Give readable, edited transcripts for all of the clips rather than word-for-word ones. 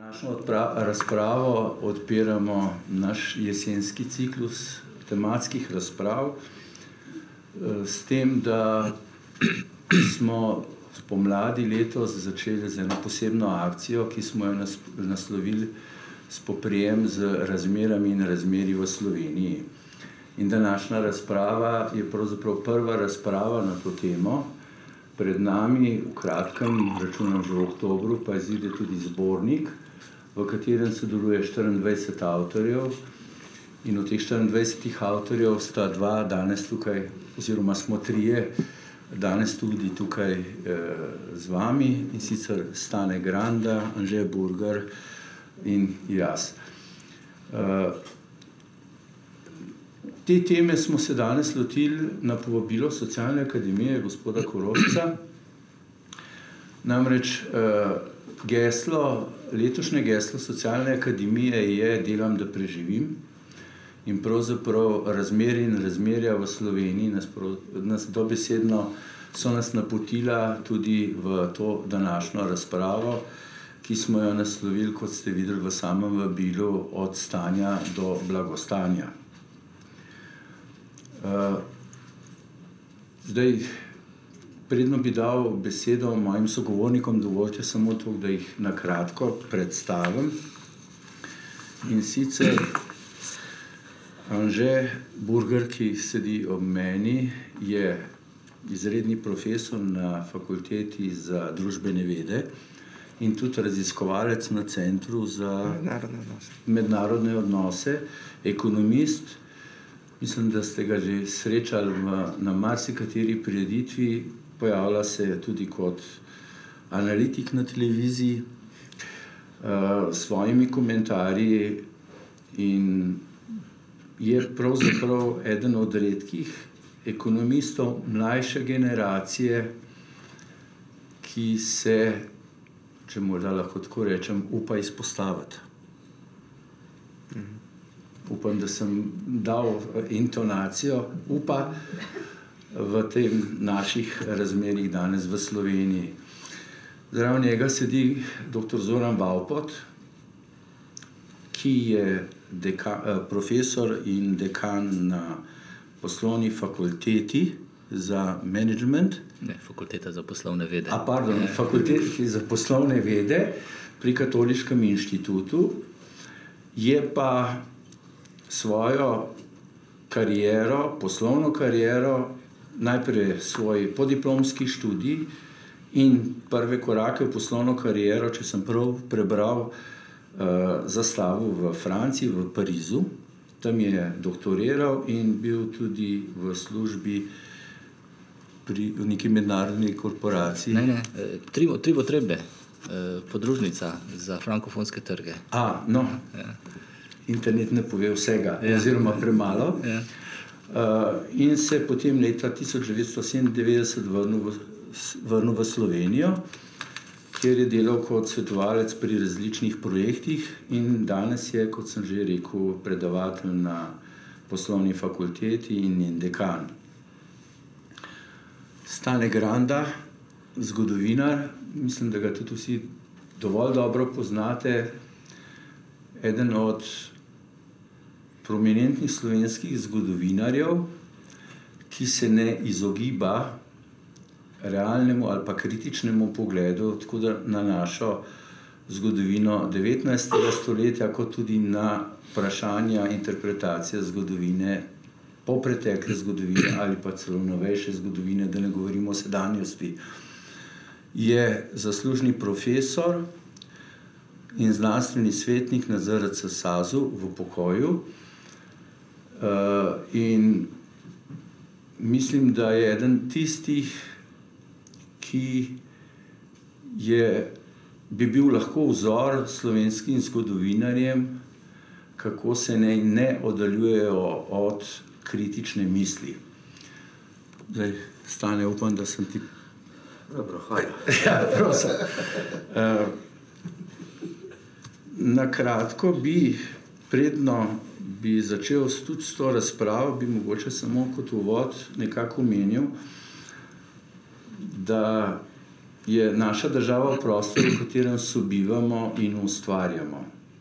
Današnjo razpravo odpiramo naš jesenski ciklus tematskih razprav s tem, da smo spomladi letos začeli z eno posebno akcijo, ki smo jo naslovili Spoprijem z razmerami in razmerji v Sloveniji. In današnja razprava je pravzaprav prva razprava na to temo. Pred nami, v kratkem, računam že v oktobru, pa izide tudi zbornik, v katerem sodeluje 24 avtorjev. In od teh 24 avtorjev sta dva danes tukaj, oziroma smo trije danes tudi tukaj z vami, in sicer Stane Granda, Anže Burgar in jaz. Te teme smo se danes lotili na povabilo Socialne akademije gospoda Korošca. Namreč letošnje geslo Socialne akademije je Delam, da preživim. In pravzaprav razmeri in razmerja v Sloveniji dobesedno so nas napotila tudi v to današnjo razpravo, ki smo jo naslovili, kot ste videli v samem vabilu, od stanja do blagostanja. Zdaj, predno bi dal besedo mojim sogovornikom, dovolite samo to, da jih na kratko predstavim. In sicer Anže Burgar, ki sedi ob meni, je izredni profesor na Fakulteti za družbene vede in tudi raziskovalec na Centru za mednarodne odnose, ekonomist. Mislim, da ste ga že srečali na marsikateri prireditvi, pojavlja se tudi kot analitik na televiziji s svojimi komentarji in je pravzaprav eden od redkih ekonomistov mlajše generacije, ki se, če morda lahko tako rečem, upa izpostaviti. Upam, da sem dal intonacijo upa v tem naših razmerjih danes v Sloveniji. Zraven njega sedi dr. Zoran Vavpot, ki je profesor in dekan na Poslovni fakulteti za management. Ne, Fakulteta za poslovne vede. Fakulteti za poslovne vede pri Katoliškem inštitutu. Je pa svojo kariero, poslovno kariero, najprej svoj podiplomski študij in prve korake v poslovno kariero, če sem prav prebral, zastavil v Franciji, v Parizu. Tam je doktoriral in bil tudi v službi v neki mednarodni korporaciji. Ne, Tribo Trebbe, podružnica za frankofonske trge. Ja. Internet ne pove vsega, oziroma premalo. Ja. In se potem leta 1997 vrnil v Slovenijo, kjer je delal kot svetovalec pri različnih projektih in danes je, kot sem že rekel, predavatelj na Poslovni fakulteti in njen dekan. Stane Granda, zgodovinar, mislim, da ga tudi vsi dovolj dobro poznate, eden od prominentnih slovenskih zgodovinarjev, ki se ne izogiba realnemu ali pa kritičnemu pogledu tako da na našo zgodovino 19. stoletja, kot tudi na vprašanja interpretacije zgodovine, polpretekle zgodovine ali pa celo novejše zgodovine, da ne govorimo o sedanjosti. Je zaslužni profesor in znanstveni svetnik na ZRC SAZU v pokoju. In mislim, da je eden tistih, ki bi bil lahko vzor slovenskim zgodovinarjem, kako se ne oddaljujejo od kritične misli. Zdaj, Stane, upam, da sem ti... Dobro, hvala. Ja, prosim. Na kratko predno bi začel tudi s to razpravo, bi mogoče samo kot uvod nekako omenil, da je naša država prostor, v katerem sobivamo in ustvarjamo.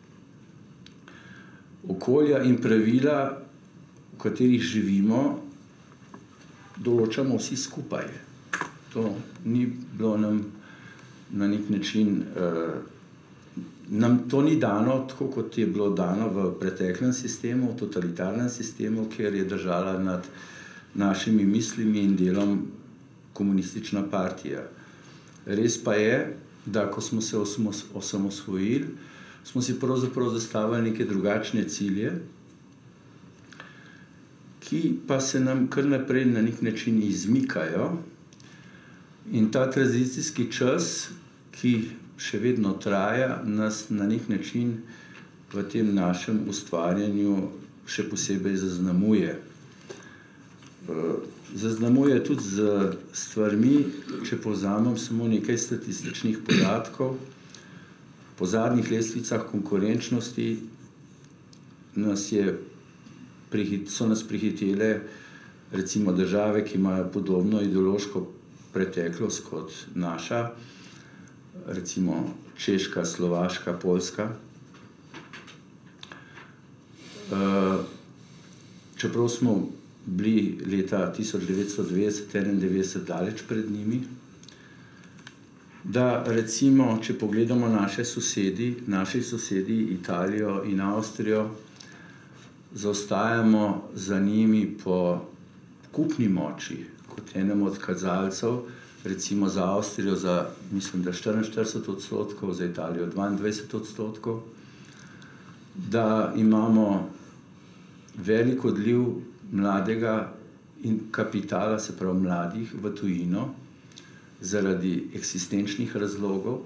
Okolja in pravila, v katerih živimo, določamo vsi skupaj. To ni bilo nam na nek način, nam to ni dano tako, kot je bilo dano v preteklem sistemu, v totalitarnem sistemu, kjer je držala nad našimi mislimi in delom komunistična partija. Res pa je, da ko smo se osamosvojili, smo si pravzaprav zastavili neke drugačne cilje, ki pa se nam kar naprej na nek način izmikajo. In ta tranzicijski čas, ki še vedno traja, nas na nek način v tem našem ustvarjanju še posebej zaznamuje. Zaznamuje tudi z stvarmi, če povzamem samo nekaj statističnih podatkov. Po zadnjih lestvicah konkurenčnosti so nas prehitele recimo države, ki imajo podobno ideološko preteklost kot naša, recimo Češka, Slovaška, Poljska. Čeprav smo bili leta 1990-1991 daleč pred njimi, da recimo, če pogledamo naši sosedi Italijo in Avstrijo, zaostajamo za njimi po kupni moči, kot enem od kazalcev, recimo za Avstrijo za, mislim, da 44%, za Italijo 22%, da imamo velik odliv mladega in kapitala, se pravi mladih, v tujino, zaradi eksistenčnih razlogov,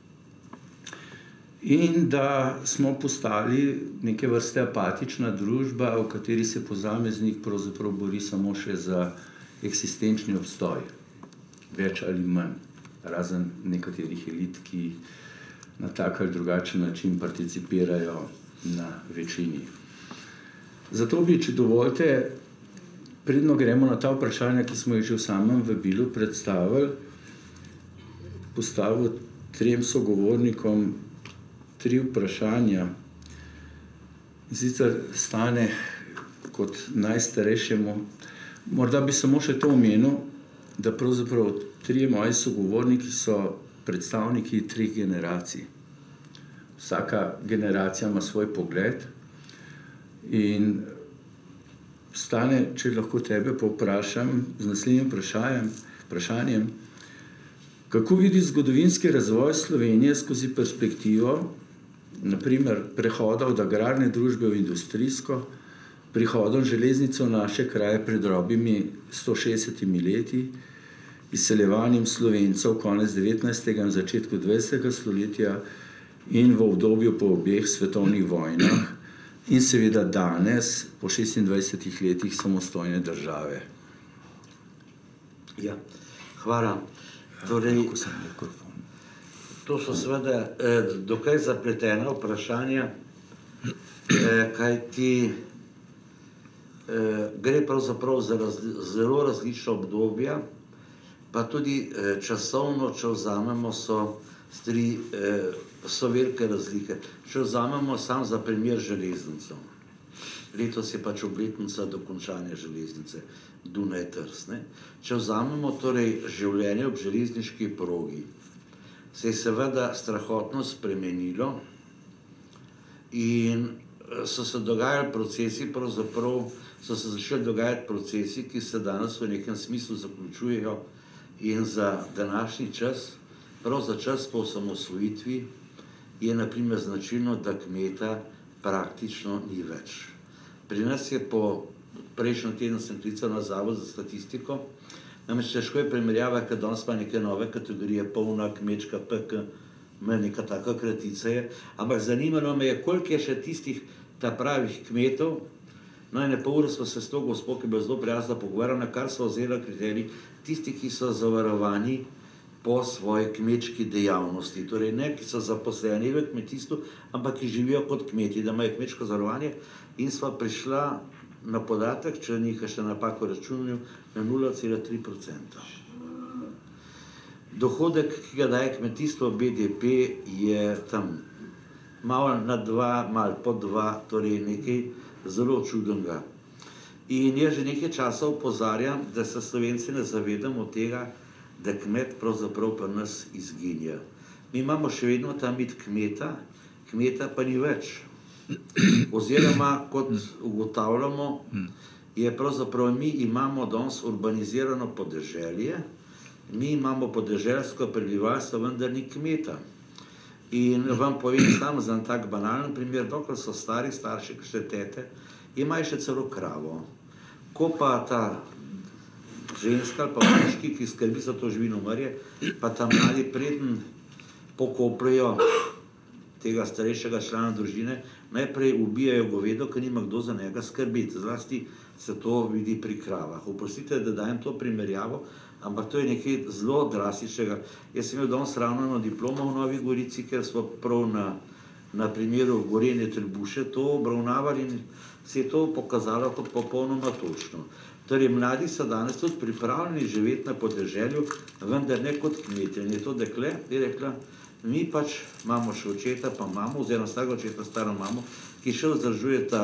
in da smo postali neke vrste apatična družba, v kateri se posameznik pravzaprav bori samo še za eksistenčni obstoj, več ali manj, razen nekaterih elit, ki na tak ali drugačen način participirajo na večini. Zato bi, če dovolite, predno gremo na ta vprašanja, ki smo jih že v samem vabilu predstavili, postavil 3 sogovornikom 3 vprašanja. In sicer Stane kot najstarejšemu. Morda bi samo še to omenil, da pravzaprav 3 moji sogovorniki so predstavniki 3 generacij. Vsaka generacija ima svoj pogled. In Stane, če lahko tebe povprašam z naslednjim vprašanjem, kako vidiš zgodovinski razvoj Slovenije skozi perspektivo, naprimer prehoda od agrarne družbe v industrijsko, prihodom železnice v naše kraje pred dobrimi 160 leti, izseljevanjem Slovencev konec 19. in začetku 20. stoletja in v obdobju po obeh svetovnih vojnah in seveda danes, po 26 letih samostojne države. Ja, hvala. Torej, to so seveda dokaj zapletena vprašanja, kajti gre pravzaprav za zelo različna obdobja, pa tudi časovno, če vzamemo, so velike razlike. Če vzamemo sam za primer železnico. Letos je pač obletnica dokončanja železnice Dunaj-Trst. Če vzamemo torej življenje ob železniški progi, se je seveda strahotno spremenilo in so se dogajali procesi, pravzaprav so se začeli dogajati procesi, ki se danes v nekem smislu zaključujejo in za današnji čas, prav za čas po osamosvojitvi, je na primer značilno, da kmeta praktično ni več. Pri nas je prejšnji teden sem klical na Zavod za statistiko, namreč težko je primerjava, ker danes pa neke nove kategorije, polna, kmečka, PK, neka taka kratica je, ampak zanimalo me je, koliko je še tistih ta pravih kmetov. No in pol ure smo se s to gospod, ki je bila zelo prijazna, pogovarjali, na kar so vzeli kriterij, tisti, ki so zavarovani po svoji kmečki dejavnosti. Torej ne, ki so zaposleni v kmetijstvu, ampak ki živijo kot kmeti, da imajo kmečko zavarovanje, in sva prišla na podatek, če ni še napako računal, na 0,3%. dohodek, ki ga daje kmetijstvo BDP, je tam malo nad 2, malo pod 2, torej nekaj zelo čudnega. In jaz že nekaj časa opozarjam, da se Slovenci ne zavedamo tega, da kmet pravzaprav pri nas izginja. Mi imamo še vedno ta mit kmeta, kmeta pa ni več. Oziroma, kot ugotavljamo, je pravzaprav mi imamo danes urbanizirano podeželje, mi imamo podeželsko prebivalstvo, vendar ni kmeta. In vam povem sam za en tak banalen primer, dokler so stari starši, kakšne tete, imajo še celo kravo. Ko pa ta ženska ali pa moški, ki skrbi za to živinomerje, pa ta mladi preden pokopljajo tega starejšega člana družine, najprej ubijajo govedo, ker nima kdo za njega skrbiti. Zlasti se to vidi pri kravah. Oprostite, da dajem to primerjavo, ampak to je nekaj zelo drastičnega. Jaz sem imel danes ravno eno diplomo v Novi Gorici, ker smo prav na primeru Gorenje Trebuše to obravnavali in se je to pokazalo kot popolnoma točno. Torej, mladi so danes tudi pripravljeni živeti na podeželju, vendar ne kot kmetje. In je to dekle, je rekla, mi pač imamo še očeta, pa mamo, oziroma starega očeta, staro mamo, ki še vzdržuje ta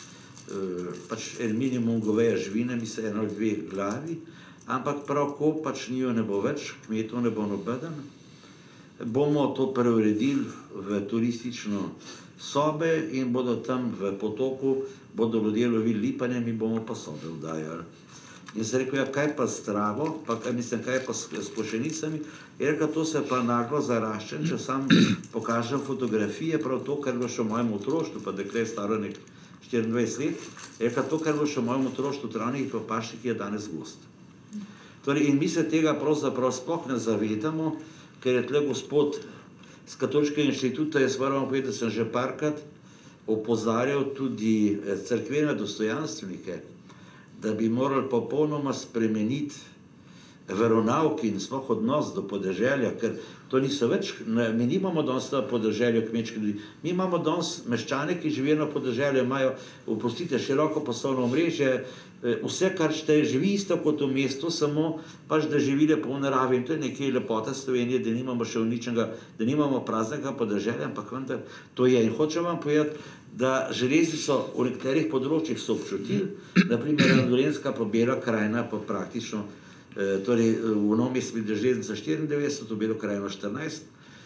pač en minimum goveja živine, misli eno ali 2 glavi, ampak prav ko pač njo ne bo več, kmetov ne bo nobeden, bomo to preuredili v turistično sobe in bodo tam v potoku, bodo ljudje lovili lipanje, mi bomo pa sobe vdajali. In se rekel, ja, kaj pa s travo, pa mislim, kaj pa s košenicami, je rekel, to se pa naglo zaraščen, če sam pokažem fotografije, prav to, kar bo še v mojem otroštvu, pa dekle je staro nek 24 let, je rekel, to, kar bo še v mojem otroštvu travnik pa pašnik, je danes gost. Torej, in mi se tega pravzaprav sploh ne zavedamo, ker je tle gospod z Katoliškega inštituta, jaz moram povedati, da sem že parkrat opozarjal tudi cerkvene dostojanstvenike, da bi morali popolnoma spremeniti veronavki in sploh odnos do podeželja, ker to niso več, mi nimamo danes na podeželju kmečke ljudi, mi imamo danes meščane, ki živijo na podeželju, imajo, oprostite, široko poslovno omrežje, vse, kar šteje, živi isto kot v mestu, samo pač, da živi lepo v naravi. In to je nekaj lepota Slovenije, da nimamo še uničenega, da nimamo praznega podeželja, ampak vendar to je. In hočem vam povedati, da železnico v nekaterih področjih so občutili, naprimer Dolenjska pa Bela krajina pa praktično, torej v Novi Mestu je železnica 94, v Belo krajino 14,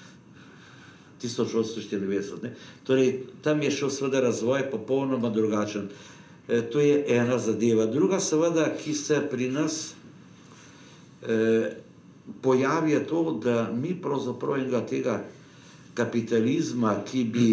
1894, torej tam je šel seveda razvoj popolnoma drugačen. To je ena zadeva. Druga seveda, ki se pri nas pojavi, je to, da mi pravzaprav enega tega kapitalizma, ki bi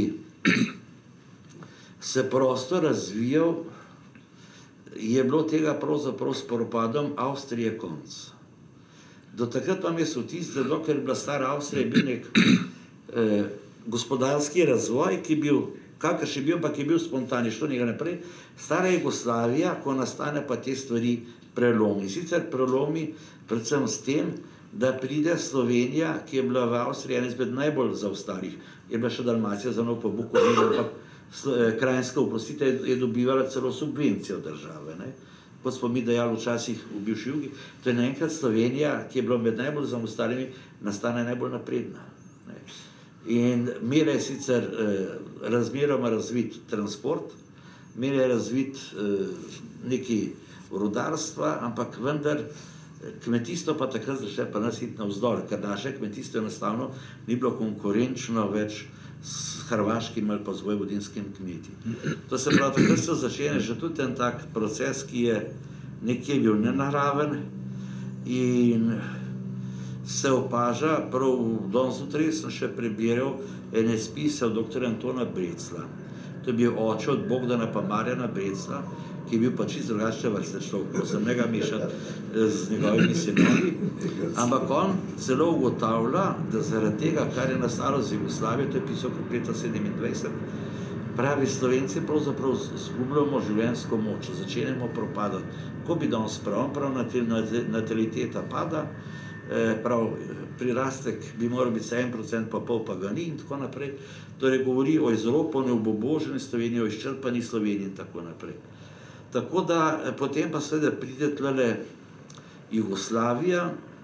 se prosto razvijal, je bilo tega pravzaprav s propadom Avstrije konc. Do takrat vam je vtis, da dokler je bila stara Avstrija, je bil nek gospodarski razvoj, ki je bil, kakršen je bil, ampak je bil spontan, šlo nekaj naprej. Stara Jugoslavija, ko nastane pa te stvari prelomi. Sicer prelomi predvsem s tem, da pride Slovenija, ki je bila v Avstriji ena izmed najbolj zaostalih. Je bila še Dalmacija za nov po Bukovinu, ampak Krajinska, oprostite, je dobivala celo subvencijo države. Kot smo mi dejali včasih v bivši Jugi, to je naenkrat Slovenija, ki je bila med najbolj zaostalimi, nastane najbolj napredna. In mere je sicer razmeroma razvit transport, mere je razvit neki rudarstva, ampak vendar kmetijstvo pa takrat začne pa nas iti navzdol, ker naše kmetijstvo enostavno ni bilo konkurenčno več s hrvaškim ali pa z vojvodinskim kmeti. To se pravi, takrat se začne že tudi en tak proces, ki je nekje bil nenaraven in se opaža, prav danes jutri sem še prebiral ene spise od dr. Antona Brecla. To je bil oče od Bogdana pa Marjana Brecla, ki je bil pa čisto drugačne vrste človek, ko sem njega mešati z njegovimi sinovi. Ampak on celo ugotavlja, da zaradi tega, kar je nastalo z Jugoslavijo, to je pisal kot leta 27, pravi, Slovenci pravzaprav zgubljamo življenjsko moč, začenjamo propadati. Ko bi danes prav nataliteta pada, prav prirastek bi moral biti 7%, pa pol pa ga ni in tako naprej. Torej govori o izropani, obuboženi Sloveniji, o izčrpani Sloveniji in tako naprej. Tako da potem pa seveda pride tlele Jugoslavija,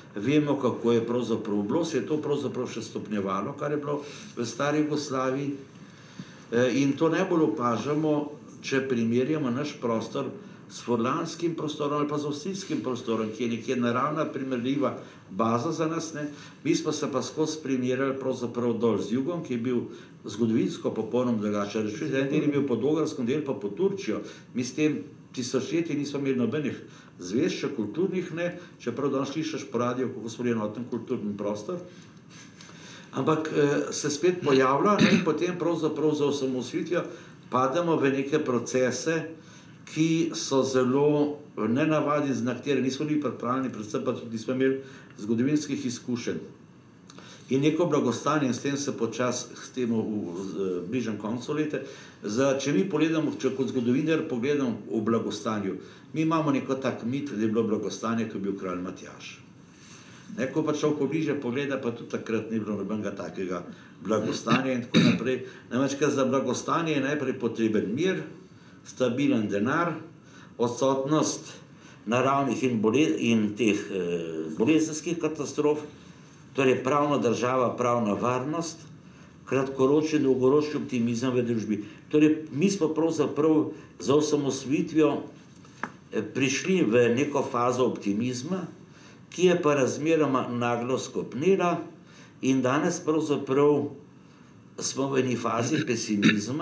vemo, kako je pravzaprav bilo, se je to pravzaprav še stopnjevalo, kar je bilo v stari Jugoslaviji. In to najbolj opažamo, če primerjamo naš prostor s furlanskim prostorom ali pa z avstrijskim prostorom, ki je nekje naravna primerljiva baza za nas. Ne. Mi smo se pa skozi primerjali pravzaprav dol z jugom, ki je bil zgodovinsko popolnoma drugačen. En del je bil pod Ogarskom, del pa pod Turčijo. Mi s tem tisočletji nismo imeli nobenih zvez, še kulturnih ne, čeprav danes slišiš po radiju, kako smo bili enoten kulturni prostor. Ampak se spet pojavlja in potem pravzaprav za osamosvojitvijo padamo v neke procese, ki so zelo nenavadni, na katere nismo bili pripravljeni, predvsem pa tudi nismo imeli zgodovinskih izkušenj. In neko blagostanje, in s tem se počasi s tem v bližnjem koncu leta, če mi pogledamo, če kot zgodovinar pogledamo v blagostanju, mi imamo neko tak mit, da je bilo blagostanje, ko je bil kralj Matjaž. Ko pa človek pobliže pogleda, pa tudi takrat ni bilo nobenega takega blagostanja in tako naprej. Namreč, ker za blagostanje je najprej potreben mir, stabilen denar, odsotnost naravnih in teh bolezenskih katastrof, torej pravna država, pravna varnost, kratkoročni, dolgoročni optimizem v družbi. Torej, mi smo pravzaprav za osamosvojitvijo prišli v neko fazo optimizma, ki je pa razmeroma naglo skopnela in danes pravzaprav smo v eni fazi pesimizma,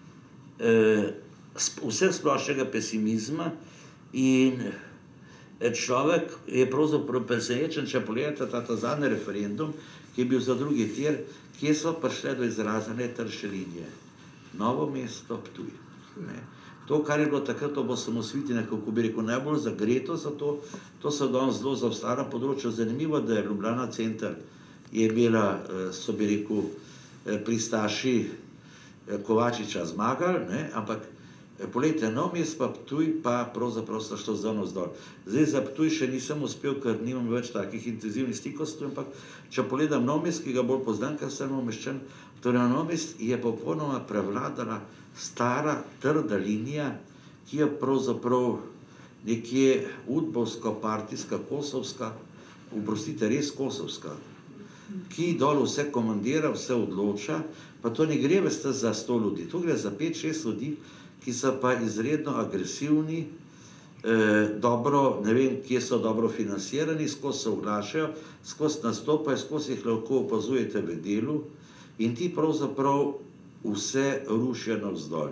vseh splošnega pesimizma in človek je pravzaprav presenečen, če pogledate ta zadnji referendum, ki je bil za drugi tir, kje so prišle do izražene trše linije. Novo mesto, Ptuj. To, kar je bilo takrat ob osamosvojitvi, kako bi rekel, najbolj zagreto za to, to so danes zelo za stara področja. Zanimivo, da je Ljubljana center je imela, so bi rekel, pristaši Kovačiča zmagali, ampak poglejte, Novo mesto pa Ptuj pa pravzaprav sta šlo zdaj navzdol. Zdaj za Ptuj še nisem uspel, ker nimam več takih intenzivnih stikov s Ptujem, ampak če pogledam Novo mesto, ki ga bolj poznam, ker sem umeščen, torej na Novo mesto je popolnoma prevladala stara, trda linija, ki je pravzaprav nekje udbovsko-partijska, kosovska, oprostite, res kosovska, ki dol vse komandira, vse odloča, pa to ne gre veste za 100 ljudi, to gre za 5-6 ljudi, ki so pa izredno agresivni, dobro, ne vem, kje so dobro financirani, skozi se oglašajo, skozi nastopajo, skozi jih lahko opazujete v delu in ti pravzaprav vse rušijo navzdol.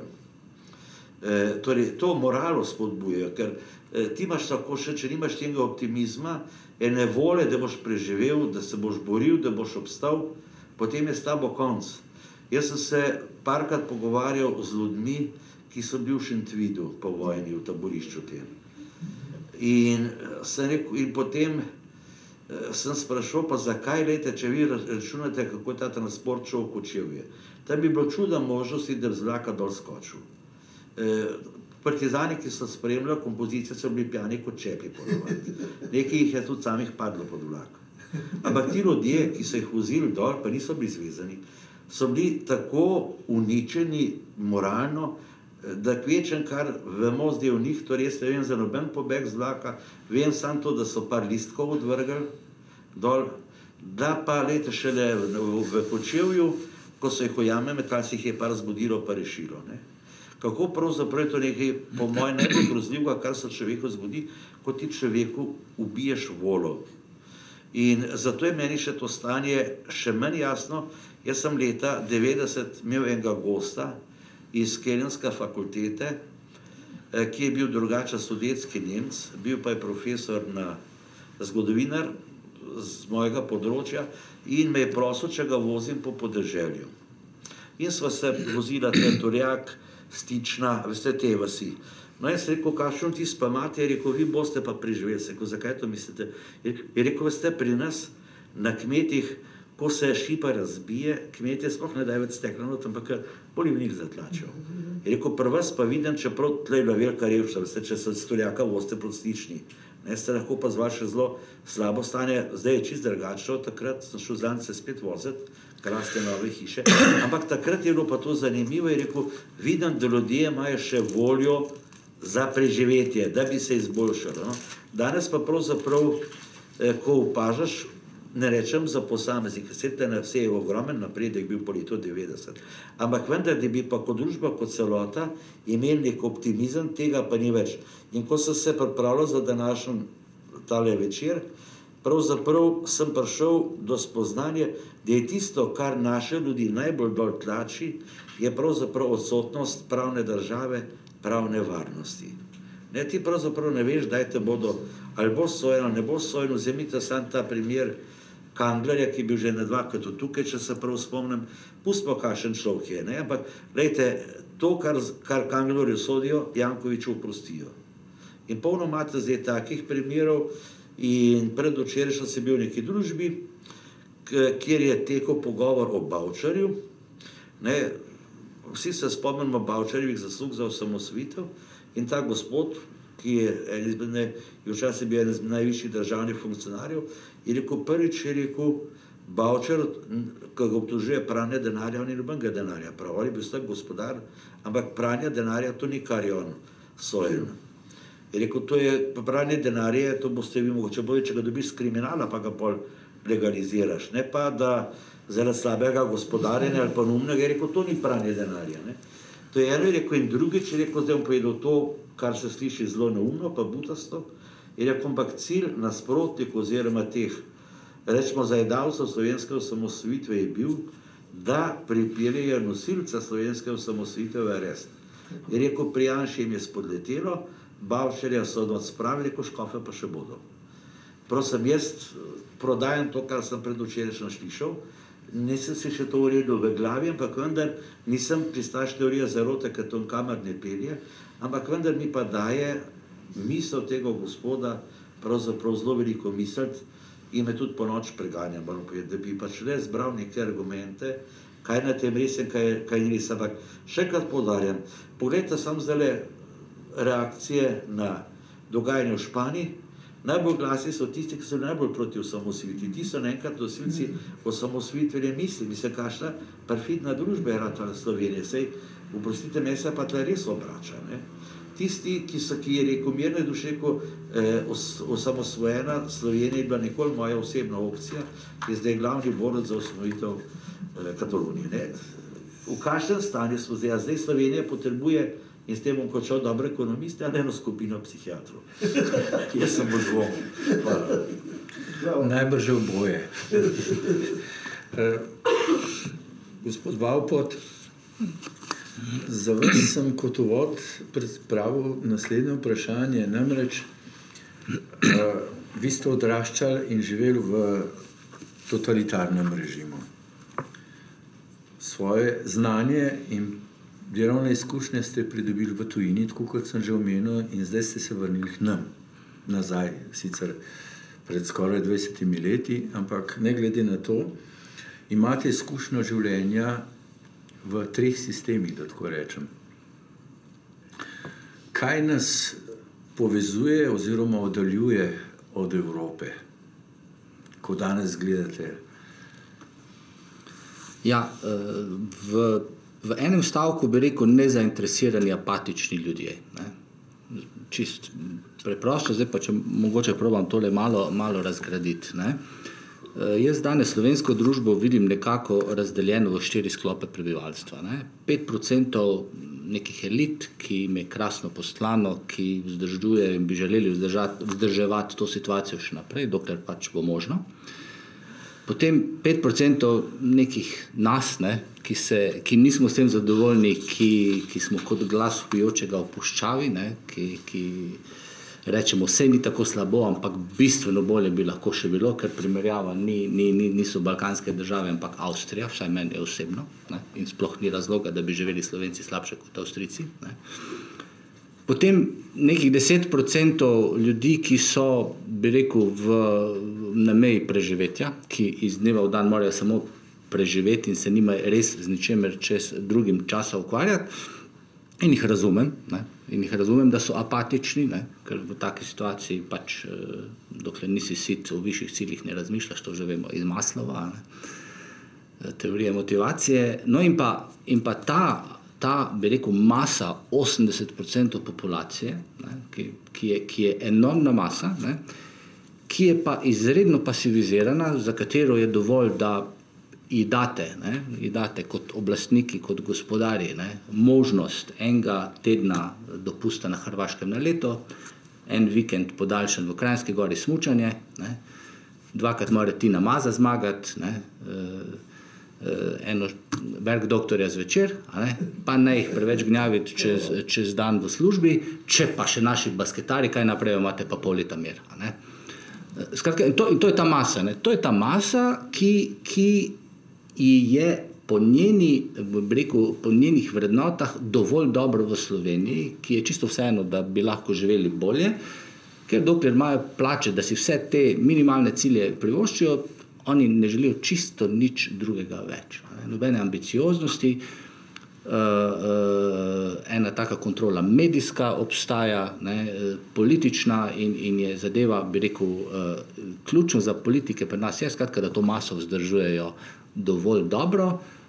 Torej, to moralo spodbujajo, ker ti imaš tako še, če nimaš tega optimizma, ene vole, da boš preživel, da se boš boril, da boš obstal, potem je s tabo konc. Jaz sem se parkrat pogovarjal z ljudmi, ki so bili v Šentvidu po vojni, v taborišču tem. In potem sem sprašal, pa zakaj, lejte, če vi računate, kako je ta transport šel v Kočevje. Tam bi bilo čuda možnosti, da bi z vlaka dol skočil. Partizani, ki so spremljali kompozicijo, so bili pijani kot čepi ponovadi. Nekaj jih je tudi samih padlo pod vlak. Ampak ti ljudje, ki so jih vozili dol, pa niso bili zvezani, so bili tako uničeni moralno, da kvečem, kar vemo zdaj v njih, to res ne vem za noben pobeg z vlaka, vem samo to, da so par listkov odvrgli dol, da pa, lejte, šele v Kočevju, ko so jih ujame metal, se jih je pa razbudilo, pa rešilo. Kako pravzaprav je to nekaj, po mojem, najbolj grozljivega, kar se človeku zgodi, ko ti človeku ubiješ volo. In zato je meni še to stanje še manj jasno. Jaz sem leta 90 imel enega gosta iz Kelnske fakultete, ki je bil drugačen sudetski Nemec, bil pa je profesor na zgodovinar z mojega področja in me je prosil, če ga vozim po podeželju. In sva se vozila Turjak, Stična, veste, te vasi. No, jaz rekel, kakšen tisti pa imate, je rekel, vi boste pa preživeli. Rekel, zakaj to mislite? Je rekel, veste, pri nas na kmetih, ko se šipa razbije, kmetje sploh ne dajo več stekla not, ampak bolj v njih zatlačijo. Je rekel, pri vas pa vidim, čeprav tle je bila velika revščina, veste, če se s Turjaka vozite proti Stični. Ste lahko pa zvali še zelo slabo stanje, zdaj je čist drugačno, takrat sem šel zadnjič se spet voziti, krasne nove hiše, ampak takrat je bilo pa to zanimivo, je rekel, vidim, da ljudje imajo še voljo za preživetje, da bi se izboljšalo. Danes pa pravzaprav ko opažaš, ne rečem za posameznik, vse je ogromen napredek bil po letu 90, ampak vendar, da bi pa kot družba, kot celota, imeli nek optimizem, tega pa ni več. In ko sem se pripravljal za današnji tale večer, pravzaprav sem prišel do spoznanja, da je tisto, kar naše ljudi najbolj dol tlači, je pravzaprav odsotnost pravne države, pravne varnosti. Ne, ti pravzaprav ne veš, daj te bodo, ali bo sojen, ali ne bo sojen, vzemite sam ta primer Kanglerja, ki je bil že na dvakrat tukaj, če se prav spomnim, pustimo, kakšen človek je, ne, ampak, glejte, to, kar Kanglerju sodijo, Jankoviću oprostijo. In polno imate zdaj takih primerov, in predvčerajšnjem sem bil v neki družbi, kjer je tekel pogovor o Bavčarju, ne, vsi se spomnimo Bavčarjevih zaslug za osamosvojitev, in ta gospod, ki je včasih bil eden iz najvišjih državnih funkcionarjev, je rekel, prvič je rekel, Bavčar, ko ga obtožuje pranje denarja, on ni nobenega denarja, prav, on je bil slab gospodar, ampak pranje denarja, to ni kar je on sojen. Je rekel, to je pranje denarja, to boste vi mogoče bolje, če ga dobiš z kriminala, pa ga pol legaliziraš, ne pa da zaradi slabega gospodarjenja ali pa neumnega, je rekel, to ni pranje denarja, ne. To je eno, je rekel, in drugič, je rekel, zdaj bom povedal to, kar se sliši zelo neumno, pa butasto, je rekel, ampak cilj nasprotnikov oziroma teh, rečemo, zajedavcev slovenske osamosvojitve je bil, da pripeljejo nosilca slovenske osamosvojitve v arest. Je rekel, pri Janši jim je spodletelo, Bavčarja so odspravili, rekel, škofe pa še bodo. Prosim, jaz prodajam to, kar sem predvčerajšnjem slišal, nisem si še to uredil v glavi, ampak vendar nisem pristaš teorija zarote, ker to kamar ne pelje, ampak vendar mi pa daje misel tega gospoda pravzaprav zelo veliko misliti in me tudi po noč preganja, da bi pač le zbral neke argumente, kaj na tem res in kaj ni res, ampak še krat poudarjam, poglejte samo zdajle reakcije na dogajanje v Španiji. Najbolj glasni so tisti, ki so najbolj proti osamosvojitvi. Ti so naenkrat nosilci osamosvojitvene misli. Mislim, kakšna perfidna družba je ratala Slovenije. Sej, oprostite, me se pa tle res obrača. Ne? Tisti, ki je rekel, mirne duše, ko osamosvojena Slovenija je bila nikoli moja osebna opcija, je zdaj glavni borec za osvojitev Katalonije. Ne? V kakšnem stanju smo zdaj? Zdaj Slovenija potrebuje, in s tem bom končal, dobre ekonomiste, ali eno skupino psihiatrov. Jaz sem bolj dvomil. Najbrž oboje. Gospod Vavpot, za vas sem kot uvod pripravil naslednje vprašanje, namreč vi ste odraščali in živeli v totalitarnem režimu. Svoje znanje in delovne izkušnje ste pridobili v tujini, tako kot sem že omenil, in zdaj ste se vrnili k nam nazaj, sicer pred skoraj 20 leti, ampak ne glede na to, imate izkušnjo življenja v 3 sistemih, da tako rečem. Kaj nas povezuje oziroma oddaljuje od Evrope, ko danes gledate? Ja, v enem stavku bi rekel nezainteresirani, apatični ljudje. Ne? Čist preprosto, zdaj pa če mogoče probam tole malo razgraditi. Ne? Jaz danes slovensko družbo vidim nekako razdeljeno v 4 sklope prebivalstva. Ne? 5% nekih elit, ki jim je krasno poslano, ki vzdržuje in bi želeli vzdrževati to situacijo še naprej, dokler pač bo možno. Potem 5% nekih nas, ne, ki nismo s tem zadovoljni, ki smo kot glas vpijočega v puščavi, ne, ki rečemo, vse ni tako slabo, ampak bistveno bolje bi lahko še bilo, ker primerjava niso balkanske države, ampak Avstrija, vsaj meni osebno, ne, in sploh ni razloga, da bi živeli Slovenci slabše kot Avstrijci. Ne. Potem nekih 10% ljudi, ki so, bi rekel, na meji preživetja, ki iz dneva v dan morajo samo preživeti in se nimajo res z ničemer čez drugim časa ukvarjati, in jih razumem, ne? In jih razumem, da so apatični, ne? Ker v taki situaciji pač, dokler nisi sit, o višjih ciljih ne razmišljaš, to že vemo iz Maslova, ne? Teorije motivacije. No in pa ta, bi rekel, masa 80% populacije, ne? Ki je enormna masa, ne? ki je pa izredno pasivizirana, za katero je dovolj, da ji date kot oblastniki, kot gospodarji, možnost enega tedna dopusta na Hrvaškem na leto, en vikend podaljšan v Kranjski Gori smučanje, 2krat mora Tina Maza zmagati, eno Berg doktorja zvečer, pa ne jih preveč gnjaviti čez dan v službi, če pa še naši basketari, kaj naprej, imate pa pol leta mir. Skratka, in to je ta masa. To je ta masa, ki je po njenih vrednotah dovolj dobro v Sloveniji, ki je čisto vseeno, da bi lahko živeli bolje, ker dokler imajo plače, da si vse te minimalne cilje privoščijo, oni ne želijo čisto nič drugega več. Nobene ambicioznosti, ena taka kontrola medijska obstaja, politična in je zadeva, bi rekel, ključno za politike pri nas je, skratka, da to maso vzdržujejo dovolj dobro,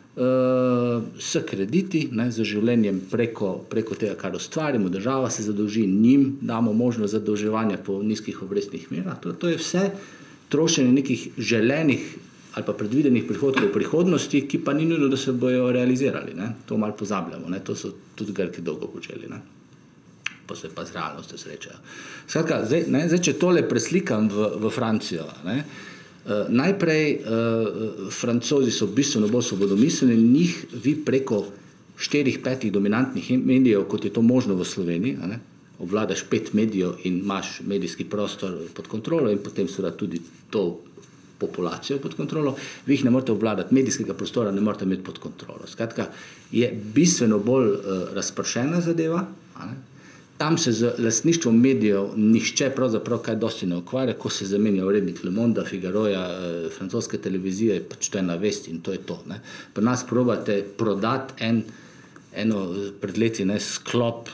s krediti, z življenjem preko tega, kar ustvarimo, država se zadolži, njim damo možnost zadolževanja po nizkih obrestnih merah. To je vse trošenje nekih želenih ali pa predvidenih prihodkov v prihodnosti, ki pa ni nujno, da se bojo realizirali. To malo pozabljamo, to so tudi Grki dolgo počeli. Pa se pa z realnostjo srečajo. Skratka, zdaj, če tole preslikam v Francijo, najprej Francozi so bistveno bolj svobodomiselni, njih vi preko 4-5 dominantnih medijev, kot je to možno v Sloveniji, obvladaš 5 medijev in imaš medijski prostor pod kontrolo in potem seveda tudi to populacijo pod kontrolo, vi jih ne morete obvladati, medijskega prostora ne morete imeti pod kontrolo. Skratka, je bistveno bolj razpršena zadeva, tam se z lastništvom medijev nihče pravzaprav kaj dosti ne ukvarja, ko se zamenja urednik Le Monde, Figaroja, francoske televizije, pač to je na vest in to je to. Pri nas probate prodati eno pred leti sklop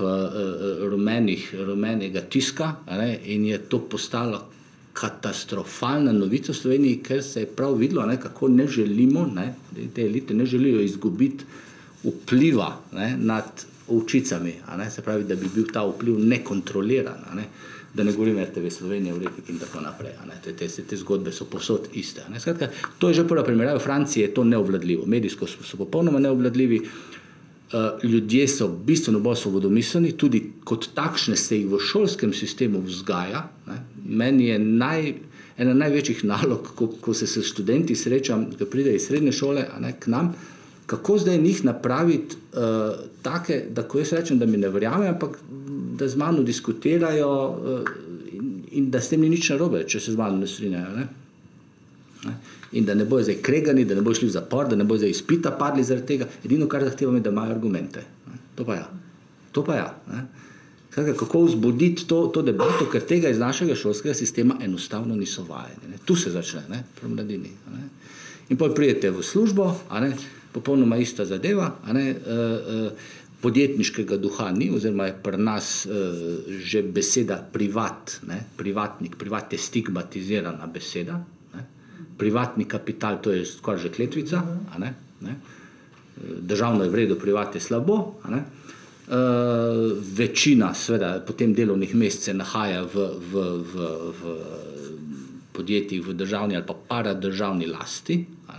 rumenega tiska in je to postalo katastrofalna novica v Sloveniji, ker se je prav videlo, kako ne želimo, te elite ne želijo izgubiti vpliva nad ovčicami, se pravi, da bi bil ta vpliv nekontroliran, da ne govorim RTV Slovenije, Urednik in tako naprej. Te zgodbe so povsod iste. Skratka, to je že prva primerjava. V Franciji je to neobvladljivo. Medijsko so popolnoma neobvladljivi. Ljudje so bistveno bolj svobodomiselni, tudi kot takšne se jih v šolskem sistemu vzgaja. Meni je ena največjih nalog, ko se s študenti srečam, ko pride iz srednje šole k nam, kako zdaj njih napraviti take, da ko jaz rečem, da mi ne verjamejo, ampak da z mano diskutirajo in da s tem ni nič narobe, če se z mano ne strinjajo. In da ne bojo zdaj kregani, da ne bojo šli v zapor, da ne bojo zdaj izpita padli zaradi tega. Edino, kar zahtevam, je, da imajo argumente. To pa ja. Skratka, kako vzbuditi to debato, ker tega iz našega šolskega sistema enostavno niso vajeni. Tu se začne, pri mladini. In potem pridete v službo, popolnoma ista zadeva, podjetniškega duha ni, oziroma je pri nas že beseda privat, privatnik, privat je stigmatizirana beseda, privatni kapital, to je skoraj že kletvica, državno je v redu, privat je slabo, večina seveda potem delovnih mest se nahaja v podjetjih v državni ali pa paradržavni lasti,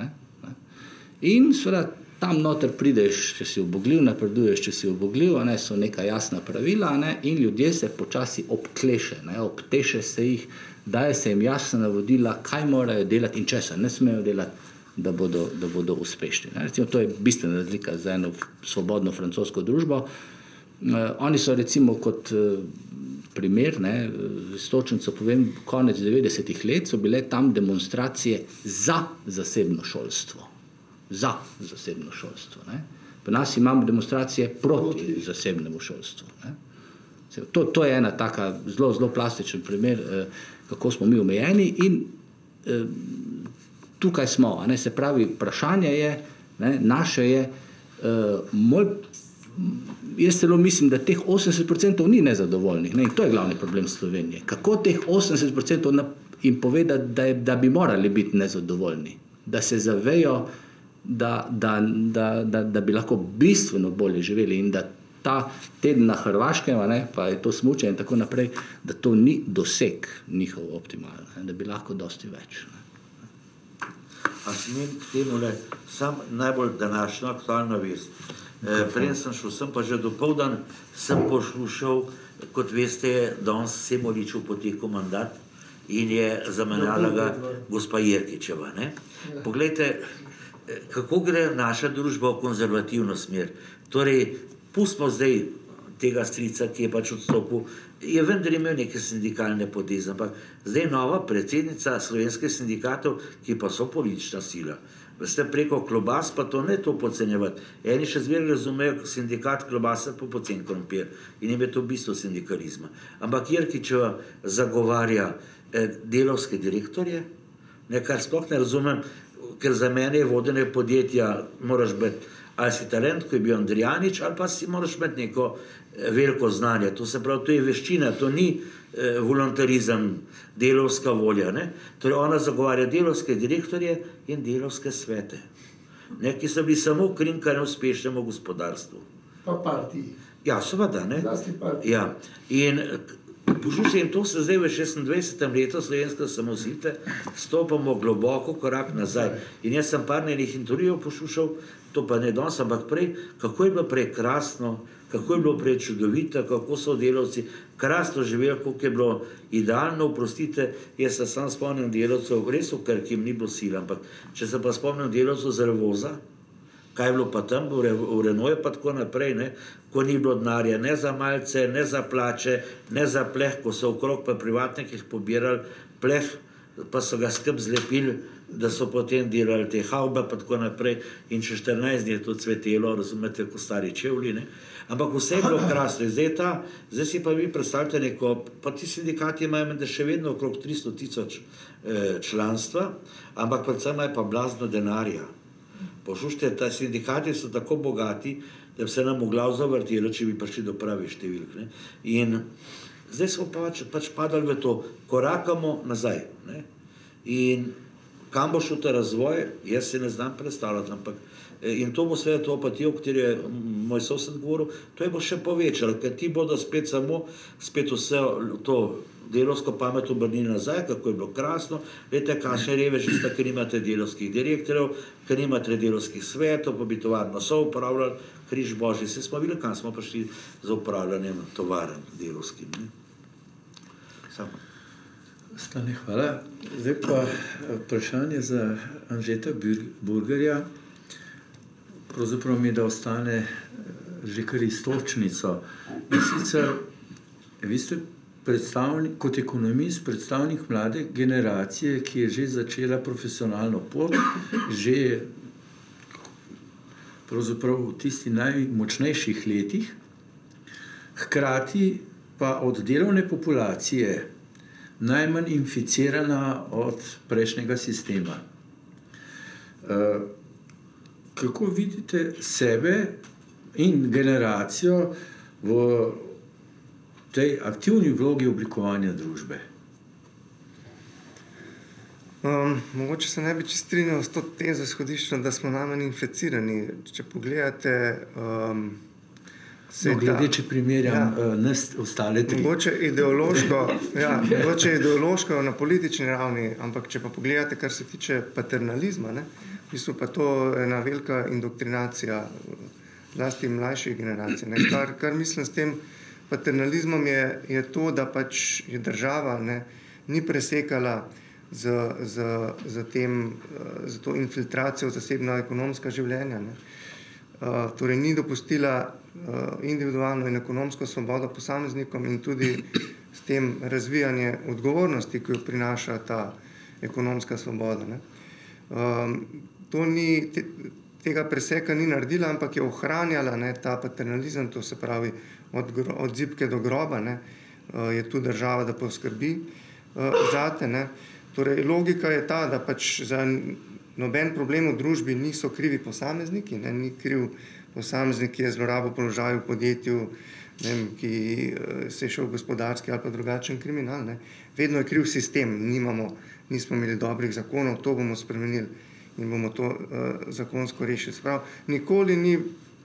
in seveda tam noter prideš, če si ubogljiv, napreduješ, če si ubogljiv, so neka jasna pravila, in ljudje se počasi obkleše, obteše se jih, daje se jim jasna navodila, kaj morajo delati in česa ne smejo delati, da bodo uspešni. Recimo, to je bistvena razlika za eno svobodno francosko družbo. Oni so recimo kot primer, istočnico povem, konec 90-ih let so bile tam demonstracije za zasebno šolstvo. Za zasebno šolstvo. Pri nas imamo demonstracije proti zasebnemu šolstvu. To je ena taka zelo plastičen primer, kako smo mi omejeni in tukaj smo. Se pravi, vprašanje je, naše je, jaz celo mislim, da teh 80% ni nezadovoljnih. In to je glavni problem Slovenije. Kako teh 80% jim povedati, da bi morali biti nezadovoljni, da se zavejo, da bi lahko bistveno bolje živeli in da ta teden na Hrvaškem, pa je to smučanje in tako naprej, da to ni doseg njihov optimalen, da bi lahko dosti več. A smem k temu sam najbolj današnjo aktualno vest. Prej sem šel, sem pa že dopoldan, sem poslušal, kot veste, danes Semolič v poteku mandat in je zamenjala ga gospa Jerkičeva. Poglejte, kako gre naša družba v konzervativno smer. Torej, pustimo zdaj tega strica, ki je pač odstopil, je vendar imel neke sindikalne poteze, ampak zdaj nova predsednica slovenskih sindikatov, ki pa so politična sila. Veste, preko klobas pa to ne to podcenjevati. Eni še zmeraj razumejo sindikat klobasa pa pocen krompir in je to bistvo sindikalizma. Ampak Jerkičeva zagovarja delavske direktorje, kar sploh ne razumem, ker za mene je vodenje podjetja, moraš biti ali si talent, ko je bil Andrijanič, ali pa si moraš imeti neko veliko znanje. To se pravi, to je veščina, to ni voluntarizem, delovska volja. Torej ona zagovarja delovske direktorje in delovske svete, ki so bili samo krinka neuspešnemu gospodarstvu. Pa partiji. Ja, seveda, ne? Zlasti partiji. Ja, in poslušaj, in to se zdaj v 26. letu slovenske osamosvojitve stopamo globoko korak nazaj. In jaz sem par njenih intervjujev poslušal, to pa ne danes, ampak prej, kako je bilo prej krasno, kako je bilo prej čudovito, kako so delavci krasno živeli, kako je bilo idealno, oprostite, jaz se sam spomnim delavcev, res v Krki jim ni bilo sila, ampak če se pa spomnim delavcev z Revoza, kaj je bilo pa tam, v Renaultu pa tako naprej, ko ni bilo denarja ne za malce, ne za plače, ne za pleh, ko so okrog pa privatnikih pobirali pleh, pa so ga skrb zlepili, da so potem delali te havbe pa tako naprej in še 14 dni je to cvetelo, razumete, ko stari čevlji, ampak vse je bilo krasno. Zdaj si pa vi predstavljate neko, pa ti sindikati imajo da še vedno okrog 300.000 članstva, ampak predvsem imajo pa blazno denarja. Poslušajte, ta sindikati so tako bogati, da bi se nam v glav zavrtelo, če bi prišli do pravi številk. In zdaj smo pač padali v to, korakamo nazaj. In kam bo šel ta razvoj, jaz se ne znam predstavljati, ampak in to bo seveda to apatijo, o kateri je moj sosed govoril, to je bo še povečalo, ker ti bodo spet vse to delovsko pamet obrnili nazaj, kako je bilo krasno, veste, kakšne reveži sta, ker nimate delovskih direktorjev, ker nimate delovskih svetov, pa bi tovarno so upravljali, križ božji, se smo videli, kam smo prišli za upravljanjem tovaren delovskim. Samo. Stane, hvala. Zdaj pa vprašanje za Anžeta Burgerja. Pravzaprav mi da ostane že kar istočnico. In sicer, vi ste kot ekonomist, predstavnik mlade generacije, ki je že začela profesionalno pot, že pravzaprav v tistih najmočnejših letih, hkrati pa od delovne populacije najmanj inficirana od prejšnjega sistema. Kako vidite sebe in generacijo v tej aktivni vlogi oblikovanja družbe? Mogoče se ne bi čisto strinjal s to tezo izhodiščno, da smo najmanj inficirani. Če pogledate... Glede, če primerjam nas ostale tri. Mogoče ideološko na politični ravni, ampak če pa pogledate, kar se tiče paternalizma, v bistvu pa to je ena velika indoktrinacija zlasti mlajših generacij. Kar mislim s tem paternalizmom je to, da pač je država ni presekala z to infiltracijo v zasebna ekonomska življenja. Torej ni dopustila individualno in ekonomsko svobodo posameznikom in tudi s tem razvijanje odgovornosti, ki jo prinaša ta ekonomska svoboda. Tega preseka ni naredila, ampak je ohranjala ta paternalizem, to se pravi od zibke do groba, je tu država, da poskrbi zate. Torej logika je ta, da pač za noben problem v družbi niso krivi posamezniki, ni kriv posameznik, ki je zlorabil položaj v podjetju, ki se je šel v gospodarski ali pa drugačen kriminal. Vedno je kriv sistem, nismo imeli dobrih zakonov, to bomo spremenili in bomo to zakonsko rešili. Nikoli ni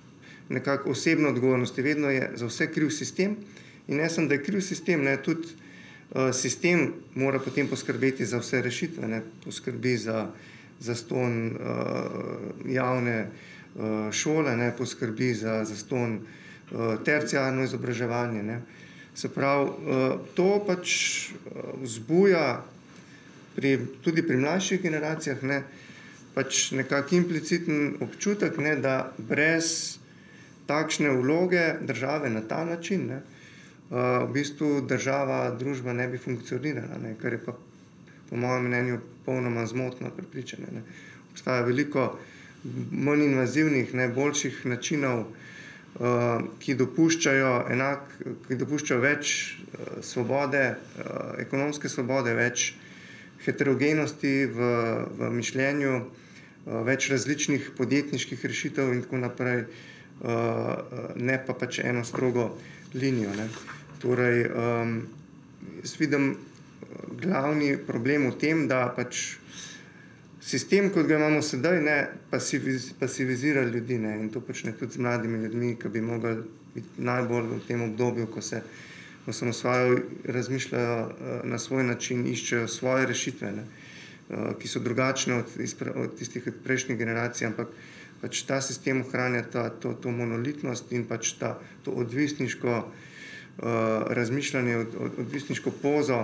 nekako osebne odgovornosti, vedno je za vse kriv sistem in ne samo, da je kriv sistem, ne, tudi sistem mora potem poskrbeti za vse rešitve, ne, poskrbi za zastonj javne šole, ne, poskrbi za zastonj terciarno izobraževanje. Ne. Se pravi, to pač vzbuja tudi pri mlajših generacijah, ne, pač nekak impliciten občutek, ne, da brez takšne vloge države na ta način, ne, v bistvu država, družba ne bi funkcionirala, ne, kar je pa po mojem mnenju popolnoma zmotno prepričanje. Ne. Obstaja veliko manj invazivnih, ne, boljših načinov, ki dopuščajo več svobode, ekonomske svobode, več heterogenosti v mišljenju, več različnih podjetniških rešitev in tako naprej, ne pa pač eno strogo linijo. Ne. Torej, jaz vidim glavni problem v tem, da pač sistem, kot ga imamo sedaj, ne, pasivizira ljudi, ne, in to počne tudi z mladimi ljudmi, ki bi mogli biti najbolj v tem obdobju, ko se osamosvajajo, razmišljajo na svoj način, iščejo svoje rešitve, ne, ki so drugačne od tistih prejšnjih generacij, ampak pač ta sistem ohranja to monolitnost in pač to odvisniško razmišljanje, odvisniško pozo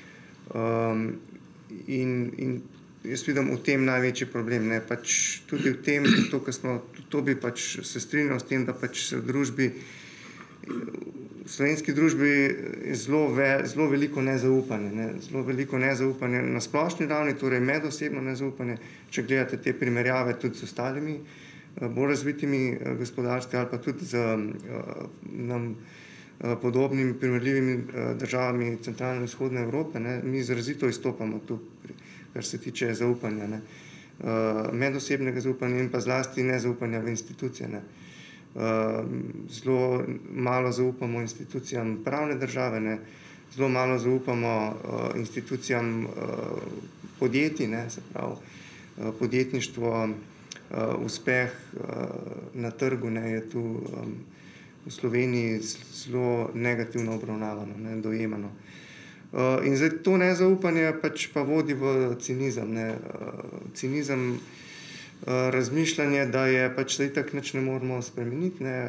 in jaz vidim v tem največji problem. Ne, pač tudi v tem, to bi pač se strinjal s tem, da pač se v družbi, v slovenski družbi je zelo veliko nezaupanje. Ne, zelo veliko nezaupanje na splošni ravni, torej medosebno nezaupanje, če gledate te primerjave tudi z ostalimi bolj razvitimi gospodarstvi ali pa tudi z podobnimi primerljivimi državami centralne in vzhodne Evrope, ne, mi izrazito izstopamo tu, kar se tiče zaupanja, ne, medosebnega zaupanja in pa zlasti nezaupanja v institucije. Ne. Zelo malo zaupamo institucijam pravne države, ne, zelo malo zaupamo institucijam podjetij, ne, se pravi, podjetništvo, uspeh na trgu, ne, je tu v Sloveniji zelo negativno obravnavano, ne, dojemano. In zdaj to nezaupanje pač pa vodi v cinizem, ne, cinizem, razmišljanje, da je pač da itak nič ne moramo spremeniti, ne,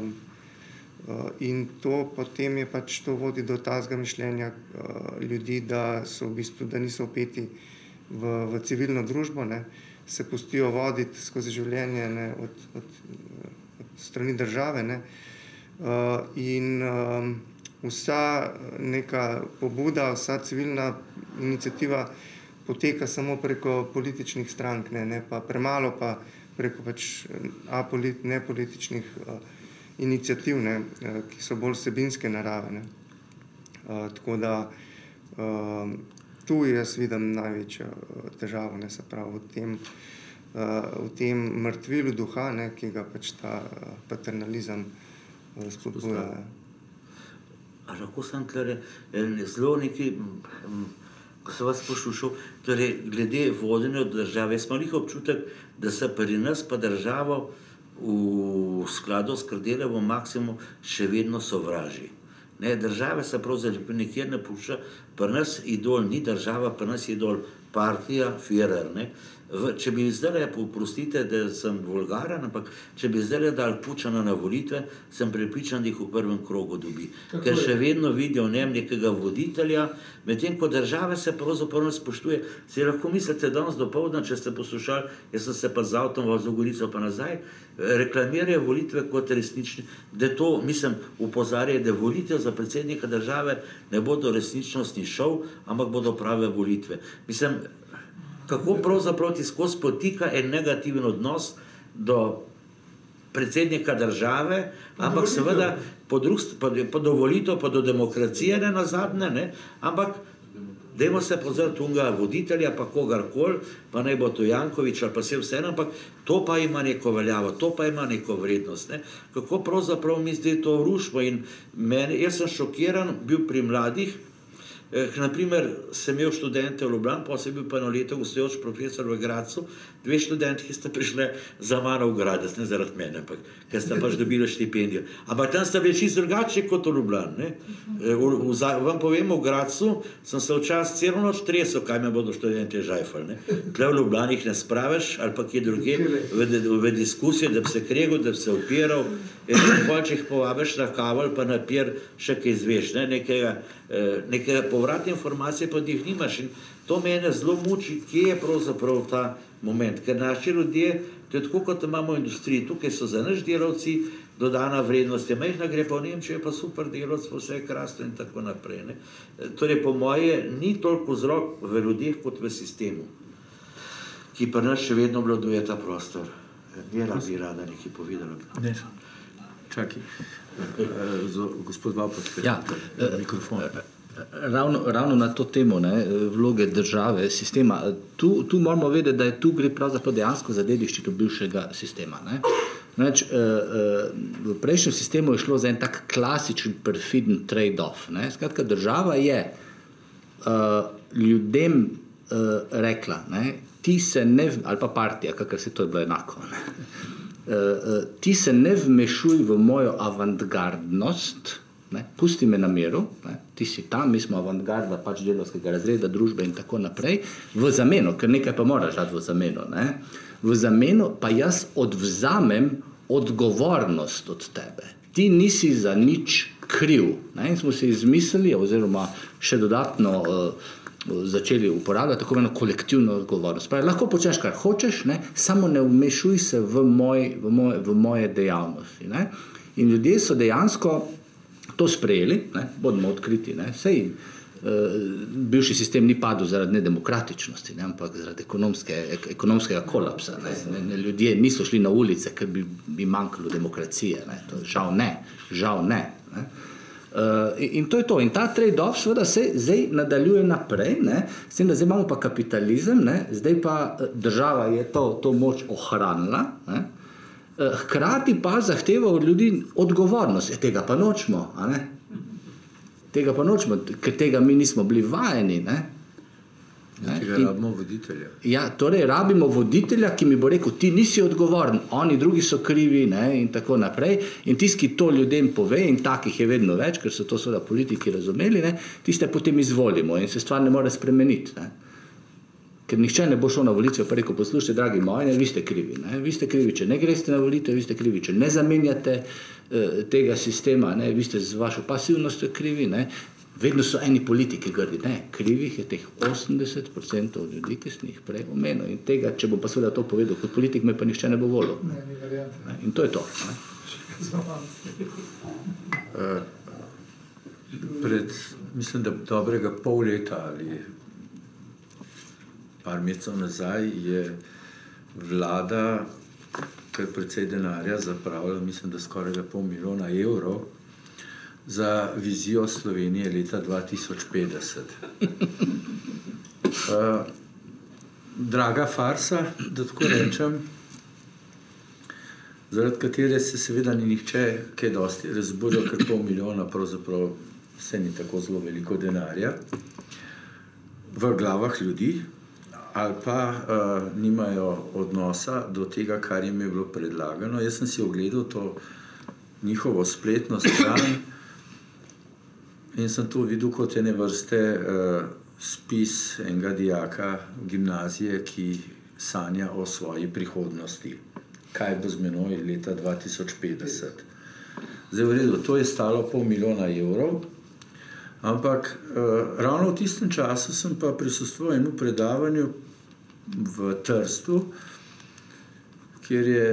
in to potem je pač to vodi do takega mišljenja ljudi, da so v bistvu, da niso vpeti v civilno družbo, ne, se pustijo voditi skozi življenje, ne, od strani države, ne, in vsa neka pobuda, vsa civilna iniciativa poteka samo preko političnih strank, ne pa premalo pa preko pač nepolitičnih iniciativ, ne, ki so bolj vsebinske narave. Ne. Tako da tu jaz vidim največjo težavo, ne, se pravi v tem mrtvilu duha, ne, ki ga pač ta paternalizem spodbuja. A lahko sem tle zelo nekaj, ko sem vas poslušal, torej glede vodenja države, jaz imam občutek, da se pri nas pa državo v skladu s Kardeljevo maksimo še vedno sovraži. Ne, države se pravzaprav nikjer ne pušča, pri nas idol ni država, pri nas je idol partija, Führer. Ne. Če bi zdaj, oprostite, da sem vulgaren, ampak če bi zdaj dal Kučana na volitve, sem prepričan, da jih v prvem krogu dobi. Ker še vedno vidijo v njem nekega voditelja, medtem ko države se pravzaprav ne spoštuje. Si lahko mislite, danes dopoldne, če ste poslušali, jaz sem se pa z avtom vozil Gorico pa nazaj, reklamirajo volitve kot resnični, da to, mislim, upozarjajo, da volitev za predsednika države ne bodo resničnostni šov, ampak bodo prave volitve. Mislim, kako pravzaprav ti skozi potika en negativen odnos do predsednika države, ampak seveda po dovolitev, pa do demokracije ne nazadnje, ne, ampak dajmo se pozreti unga voditelja, pa kogarkoli, pa naj bo to Janković ali pa vse, ampak to pa ima neko veljavo, to pa ima neko vrednost. Ne. Kako pravzaprav mi zdaj to rušimo in jaz sem šokiran bil pri mladih. Naprimer, sem imel študente v Ljubljani, pa sem bil pa eno leto gostujoč profesor v Gradcu, 2 študenti, ki sta prišli za mano v Gradec, ne zaradi mene, ampak ker sta pač dobila štipendijo. Ampak tam sta bili čisto drugačni kot v Ljubljani. Vam povem, v Gradcu sem se včasih celo noč tresel, kaj me bodo študenti žajfali. Tle v Ljubljani jih ne spraviš, ali pa kje druge, v diskusije, da bi se kregel, da bi se upiral, če jih povabiš na kavo ali pa na pier, še kaj izveš, nekega povratne informacije pa njih nimaš. In to mene zelo muči, kje je pravzaprav ta moment, ker naši ljudje, to je tako, kot imamo v industriji, tukaj so za naš delavci, dodana vrednost je majhna, gre pa v Nemčijo, je pa super delavc, pa vse je krasno in tako naprej. Torej, po moje, ni toliko vzrok v ljudeh kot v sistemu, ki pa nas še vedno obvladuje ta prostor. Vera bi rada nekaj povedala. Ne, čakaj. Gospod Vapot, mikrofon. Ravno na to temo, vloge države, sistema, tu moramo vedeti, da tu gre pravzaprav dejansko za dediščino bivšega sistema. V prejšnjem sistemu je šlo za en tak klasičen, perfiden trade-off. Skratka, država je ljudem rekla, ti se ne, ali pa partija, kakor se to je bilo enako, ti se ne vmešuj v mojo avantgardnost, pusti me na miru, ti si tam, mi smo avantgarda pač delavskega razreda, družbe in tako naprej, v zameno, ker nekaj pa moraš dati v zameno, v zameno pa jaz odvzamem odgovornost od tebe. Ti nisi za nič kriv. In smo se izmislili, oziroma še dodatno začeli uporabljati tako eno kolektivno odgovornost. Pravi, lahko počneš, kar hočeš, samo ne vmešuj se v moje dejavnosti. In ljudje so dejansko to sprejeli, bodimo odkriti, sej bivši sistem ni padel zaradi nedemokratičnosti, ampak zaradi ekonomskega kolapsa. Ljudje niso šli na ulice, ker bi manjkalo demokracije. Žal ne. In to je to. In ta trade-off seveda se zdaj nadaljuje naprej, s tem, da zdaj imamo pa kapitalizem, zdaj pa država je to moč ohranila, hkrati pa zahteva od ljudi odgovornost. Tega pa nočemo, ker tega mi nismo bili vajeni. Tega rabimo voditelja. Ja, torej rabimo voditelja, ki mi bo rekel, ti nisi odgovoren, oni drugi so krivi, in tako naprej. In tisti, ki to ljudem pove, in takih je vedno več, ker so to seveda politiki razumeli, tiste potem izvolimo in se stvar ne more spremeniti. Ker nihče ne bo šel na volitve pa rekel, poslušajte, dragi moji, vi ste krivi. Vi ste krivi, če ne greste na volitve, vi ste krivi, če ne zamenjate tega sistema, vi ste z vašo pasivnostjo krivi. Vedno so eni politiki grdi. Krivih je teh 80% ljudi, ki sem jih prej omenil. In tega, če bom pa seveda to povedal kot politik, me pa nihče ne bo volil. In to je to. Pred, mislim, da dobrega pol leta ali par mesecev nazaj je vlada kar precej denarja zapravila, mislim, da skoraj $500 milijona za vizijo Slovenije leta 2050. Draga farsa, da tako rečem, zaradi katere se seveda ni nihče kaj dosti razburil, ker $500 milijona pravzaprav vse ni tako zelo veliko denarja v glavah ljudi, ali pa nimajo odnosa do tega, kar jim je bilo predlagano. Jaz sem si ogledal to njihovo spletno stran in sem tu videl kot ene vrste spis enega dijaka gimnazije, ki sanja o svoji prihodnosti. Kaj bo z menoj leta 2050. Zdaj v redu, to je stalo $500 milijona, ampak ravno v tistem času sem pa prisostvoval enemu predavanju v Trstu, kjer je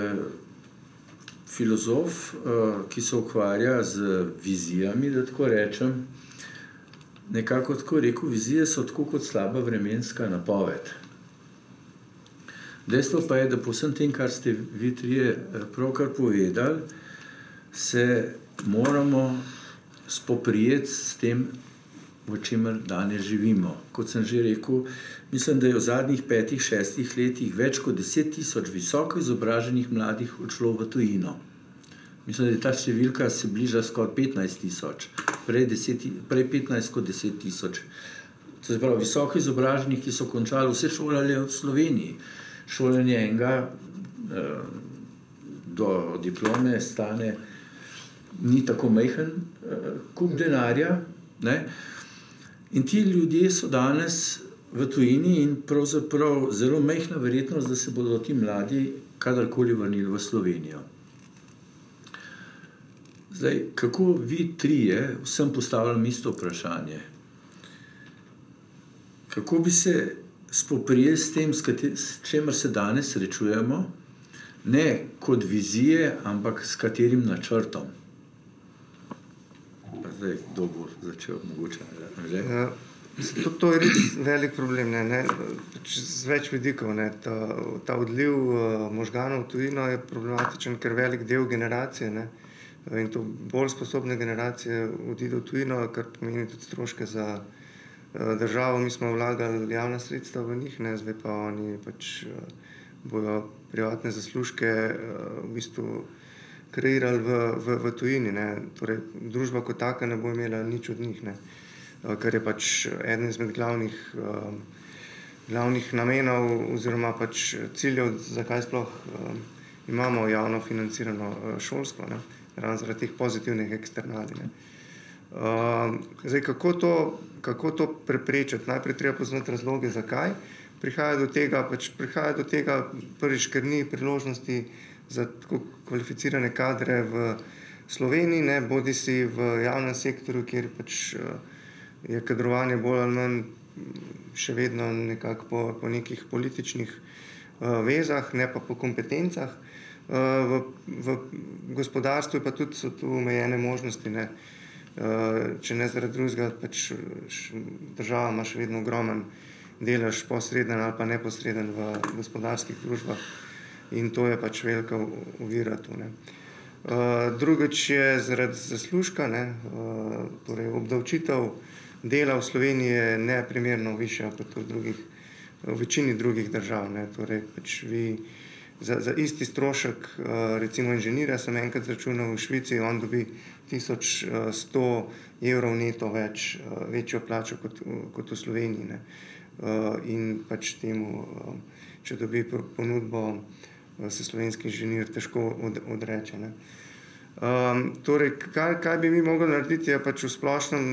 filozof, ki se ukvarja z vizijami, da tako rečem, nekako tako rekel, vizije so tako kot slaba vremenska napoved. Dejstvo pa je, da po vsem tem, kar ste vi trije pravkar povedali, se moramo spoprijeti s tem, v čemer danes živimo. Kot sem že rekel, mislim, da je v zadnjih 5-6 letih več kot 10,000 visoko izobraženih mladih odšlo v tujino. Mislim, da je ta številka se bliža skoraj 15,000, prej 15 kot 10,000. To se pravi, visoko izobraženih, ki so končali vse šole v Sloveniji. šolanje enega do diplome stane ni tako majhen kup denarja, ne? In ti ljudje so danes v tujini in pravzaprav zelo majhna verjetnost, da se bodo ti mladi kadarkoli vrnili v Slovenijo. Zdaj, kako vi trije vsem postavljam isto vprašanje? Kako bi se spoprijeli s tem, s čemer se danes srečujemo, ne kot vizije, ampak s katerim načrtom? Zdaj, kdo bo začel mogoče? To je res velik problem, ne? Z več vidikov. Ta odliv možganov v tujino je problematičen, ker velik del generacije, ne? In to bolj sposobne generacije odide v tujino, kar pomeni tudi stroške za državo. Mi smo vlagali javna sredstva v njih, ne? Zdaj pa oni pač bojo privatne zaslužke v bistvu kreirali v tujini, ne? Torej, družba kot taka ne bo imela nič od njih, ne? Kar je pač eden izmed glavnih namenov oziroma pač ciljev, zakaj sploh imamo javno financirano šolstvo, ne? Ravno zaradi teh pozitivnih eksternalij, ne? Zdaj, kako to preprečiti? Najprej treba poznati razloge, zakaj prihaja do tega. Pač prihaja do tega prvič, ker ni priložnosti za tako kvalificirane kadre v Sloveniji, ne? Bodisi v javnem sektorju, kjer pač je kadrovanje bolj ali manj še vedno nekako po nekih političnih vezah, ne pa po kompetencah. V gospodarstvu pa tudi so tu omejene možnosti, ne? Če ne zaradi drugega, pač država ima še vedno ogromen delež posreden ali pa neposreden v gospodarskih družbah in to je pač velika ovira tu, ne? Drugič je zaradi zaslužka, ne? Torej obdavčitev dela v Sloveniji je neprimerno višja kot v večini drugih držav, ne? Torej, pač vi za isti strošek, recimo inženirja sem enkrat zračunal v Švici, on dobi 1100 evrov neto večjo plačo kot v Sloveniji, ne? In pač temu, če dobi ponudbo, se slovenski inženir težko odreče, ne? Torej, kaj bi mi mogli narediti, je pač v splošnem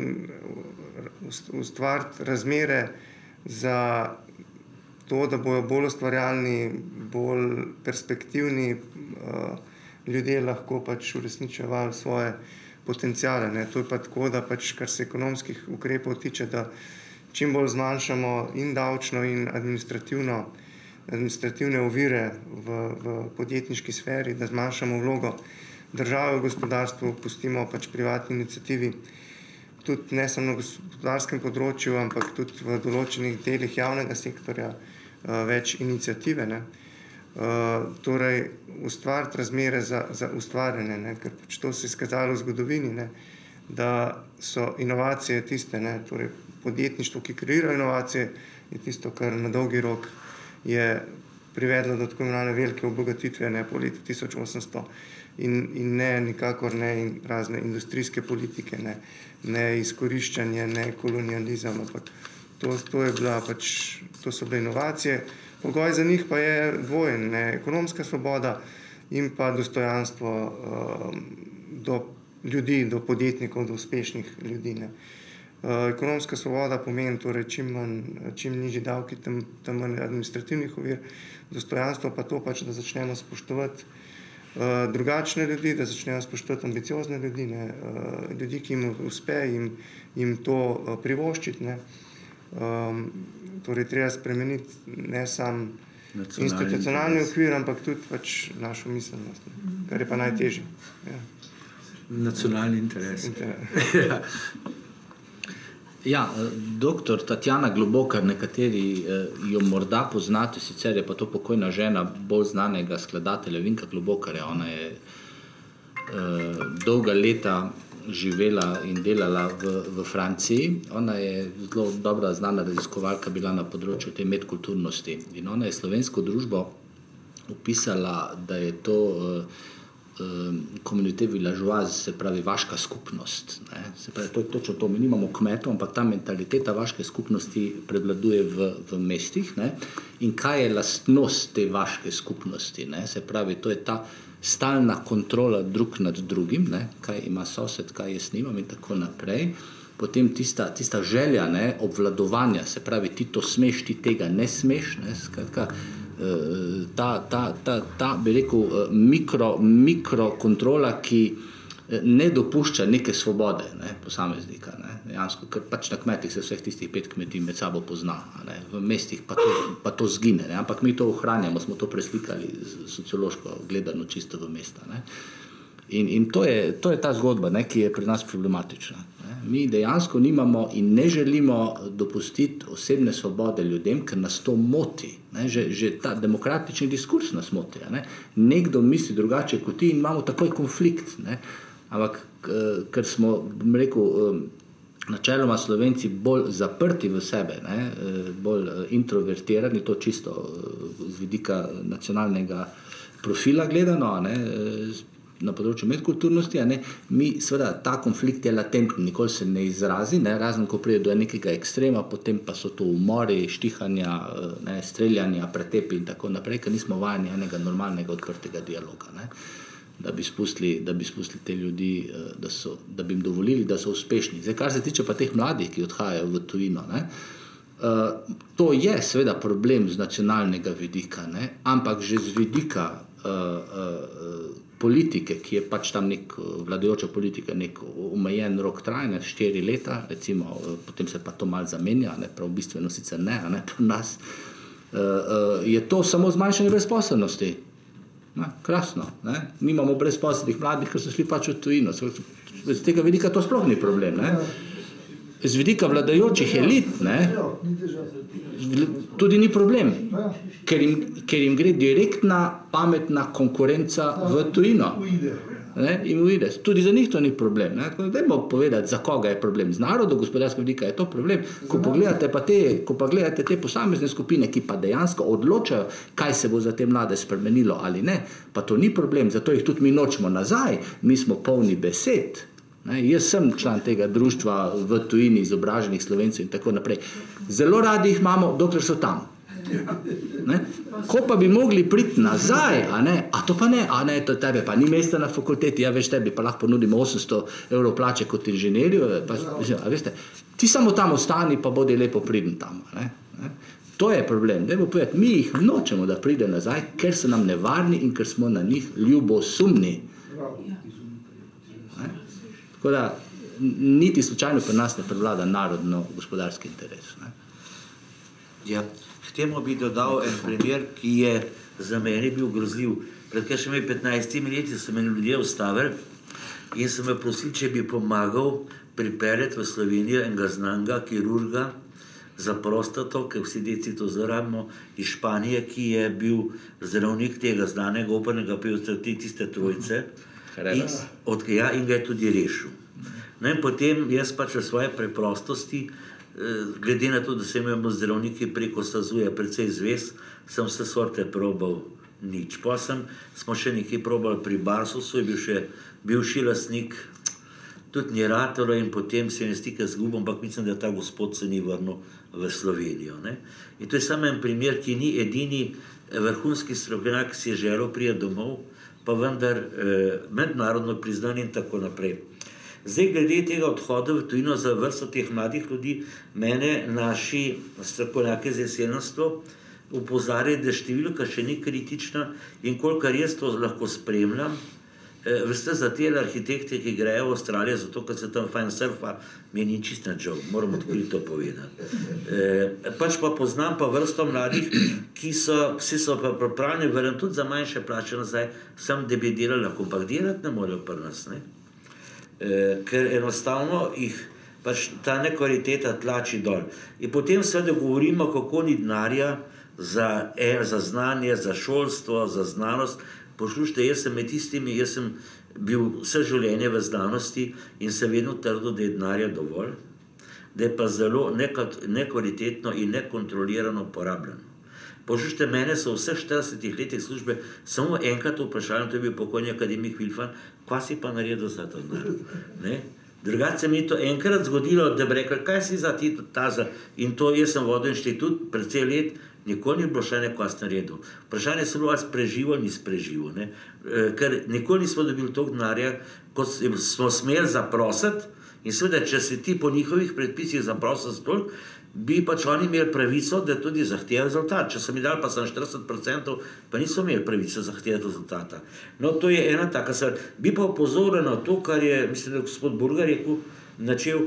ustvariti razmere za to, da bojo bolj ustvarjalni, bolj perspektivni ljudje lahko pač uresničevali svoje potenciale, ne? To je pa tako, da pač, kar se ekonomskih ukrepov tiče, da čim bolj zmanjšamo in davčno in administrativne ovire v podjetniški sferi, da zmanjšamo vlogo države v gospodarstvu, pustimo pač privatni iniciativi, tudi ne samo na gospodarskem področju, ampak tudi v določenih delih javnega sektorja več iniciative, ne? Torej, ustvariti razmere za ustvarjanje, ne? Ker pač to se je izkazalo v zgodovini, ne? Da so inovacije tiste, ne? Torej, podjetništvo, ki kreira inovacije, je tisto, kar na dolgi rok je privedlo do tako imenovane velike obogatitve, ne? Po letu 1800 in ne nikakor ne razne industrijske politike, ne izkoriščanje, ne kolonializem, ampak to so bile inovacije. Pogoj za njih pa je dvojen, ne? Ekonomska svoboda in pa dostojanstvo do ljudi, do podjetnikov, do uspešnih ljudi, ne? Ekonomska svoboda pomeni torej čim nižji davki, tam manj administrativnih ovir, dostojanstvo pa to pač, da začnemo spoštovati drugačne ljudi, da začnejo spoštovati ambiciozne ljudi, ne? Ljudi, ki jim uspe jim to privoščiti, ne? Torej, treba spremeniti ne samo institucionalni okvir, ampak tudi pač našo miselnost, ne? Kar je pa najtežje. Ja. Nacionalni interes. Ja, doktor Tatjana Globokar, nekateri jo morda poznate, sicer je pa to pokojna žena bolj znanega skladatelja Vinka Globokarja. Ona je dolga leta živela in delala v Franciji. Ona je zelo dobra znana raziskovalka bila na področju te medkulturnosti. In ona je slovensko družbo opisala, da je to communauté villageoise, se pravi vaška skupnost. Ne? Se pravi, to je točno to, mi nimamo kmetov, ampak ta mentaliteta vaške skupnosti prevladuje v mestih. Ne? In kaj je lastnost te vaške skupnosti? Ne? Se pravi, to je ta stalna kontrola drug nad drugim, ne? Kaj ima sosed, kaj jaz nimam in tako naprej. Potem tista želja, ne, obvladovanja, se pravi, ti to smeš, ti tega ne smeš, ne, skratka, ta bi rekel, mikrokontrola, ki ne dopušča neke svobode, ne, posameznika, ne, dejansko, ker pač na kmetih se vseh tistih 5 kmetij med sabo pozna, ne, v mestih pa to zgine, ne, ampak mi to ohranjamo, smo to preslikali sociološko gledano čisto v mesta, ne. In to je ta zgodba, ne, ki je pri nas problematična. Mi dejansko nimamo in ne želimo dopustiti osebne svobode ljudem, ker nas to moti. Ne? Že ta demokratični diskurs nas moti. Ne? Nekdo misli drugače kot ti in imamo takoj konflikt. Ne? Ampak ker smo, bom rekel, načeloma Slovenci bolj zaprti v sebe, ne? Bolj introvertirani, to čisto z vidika nacionalnega profila gledano, ne? Na področju medkulturnosti, ne, mi seveda ta konflikt je latentni, nikoli se ne izrazi, ne, razen ko pride do nekega ekstrema, potem pa so to umori, štihanja, ne, streljanja, pretepi in tako naprej, ker nismo vajeni enega normalnega odprtega dialoga, ne, da bi spustili te ljudi, da bi jim dovolili, da so uspešni. Zdaj, kar se tiče pa teh mladih, ki odhajajo v tujino, ne, to je seveda problem z nacionalnega vidika, ne, ampak že z vidika politike, ki je pač tam vladajoča politika, nek omejen rok trajanja, 4 leta, recimo, potem se pa to malo zamenja, ne, prav bistveno sicer ne, pri nas, je to samo zmanjšanje brezposelnosti. Ne, krasno, ne. Mi imamo brezposelnih mladih, ker so šli pač v tujino. Z tega vidika to sploh ni problem, ne. Z vidika vladajočih elit, ne, tudi ni problem, ker jim gre direktna, pametna konkurenca v tujino. Ne, in uide. Tudi za njih to ni problem. Ne. Dajmo povedati, za koga je problem. Z narodom gospodarskega vidika je to problem. Ko pa gledate te posamezne skupine, ki pa dejansko odločajo, kaj se bo za te mlade spremenilo ali ne, pa to ni problem, zato jih tudi mi nočemo nazaj, mi smo polni besed. Ne, jaz sem član tega društva v tujini izobraženih Slovencev in tako naprej. Zelo radi jih imamo, dokler so tam. Ne? Ko pa bi mogli priti nazaj, a to pa ne, to tebe pa ni mesta na fakulteti, ja veš, tebi pa lahko ponudimo 800 evrov plače kot inženirju, veste, ti samo tam ostani, pa bodi lepo pridem tam. Ne? To je problem. Dajmo povedati, mi jih nočemo, da pride nazaj, ker so nam nevarni in ker smo na njih ljubosumni. Tako da niti slučajno pri nas ne prevlada narodno-gospodarski interes. Ne? Ja, k temu bi dodal en primer, ki je za mene bil grozljiv. Pred kakšnimi 15 leti so me ljudje ustavili in so me prosili, če bi pomagal pripeljati v Slovenijo enega znanega kirurga za prostato, ker vsi deci to zarabimo, iz Španije, ki je bil zdravnik tega znanega opernega pevca tiste trojice. In ga je tudi rešil. No in potem jaz pač v svoje preprostosti, glede na to, da se imamo zdravniki preko SAZU-ja precej zvez, sem vse sorte probal nič. Pa smo še nekaj probali pri Barsusu, je bil še bivši lastnik, tudi ni ratalo in potem se je stike zgubil, ampak mislim, da ta gospod se ni vrnil v Slovenijo. Ne? In to je samo en primer, ki ni edini vrhunski strokovnjak, ki si je želel priti domov, pa vendar mednarodno priznan in tako naprej. Zdaj, glede tega odhoda v tujino za vrsto teh mladih ljudi, mene naši strokovnjaki za jesenstvo opozarjajo, da številka še ni kritična in kolikor jaz to lahko spremljam, veste, za te arhitekte, ki grejo v Avstralijo, zato, ker se tam fajn surfa, mi ni čist na žal, moram odkrito povedati. Pač pa poznam pa vrsto mladih, ki vsi so pa pripravljeni, verjem tudi za manjše plače nazaj, sem, da bi delali, lahko pa delati ne morajo pri nas, ne? Ker enostavno jih pač ta nekvaliteta tlači dol. In potem seveda govorimo, kako ni denarja za znanje, za šolstvo, za znanost. Poslušajte, jaz sem med tistimi, jaz sem bil vse življenje v znanosti in sem vedno trdil, da je denarja dovolj, da je pa zelo nekvalitetno in nekontrolirano porabljeno. Poslušajte, mene so vseh 40 letih službe samo enkrat vprašali, to je bil pokojni akademik Vilfan, kaj si pa naredil za to denar? Drugače se mi to enkrat zgodilo, da bi rekel, kaj si za ti taza. In to jaz sem vodil inštitut precej let, nikoli ni bilo še nekaj naredil. Vprašanje se bilo, ali spreživo ali ni spreživo. Ker nikoli nismo dobili toliko denarja, kot smo smeli zaprositi. In seveda, če si ti po njihovih predpisih zaprosil za toliko, bi pač oni imeli pravico, da tudi zahtevajo rezultat. Če so mi dali pa sem 40%, pa niso imeli pravice zahtevati rezultata. No, to je ena taka stvar. Bi pa opozoril na to, kar je, mislim, da gospod Burgar rekel, načel,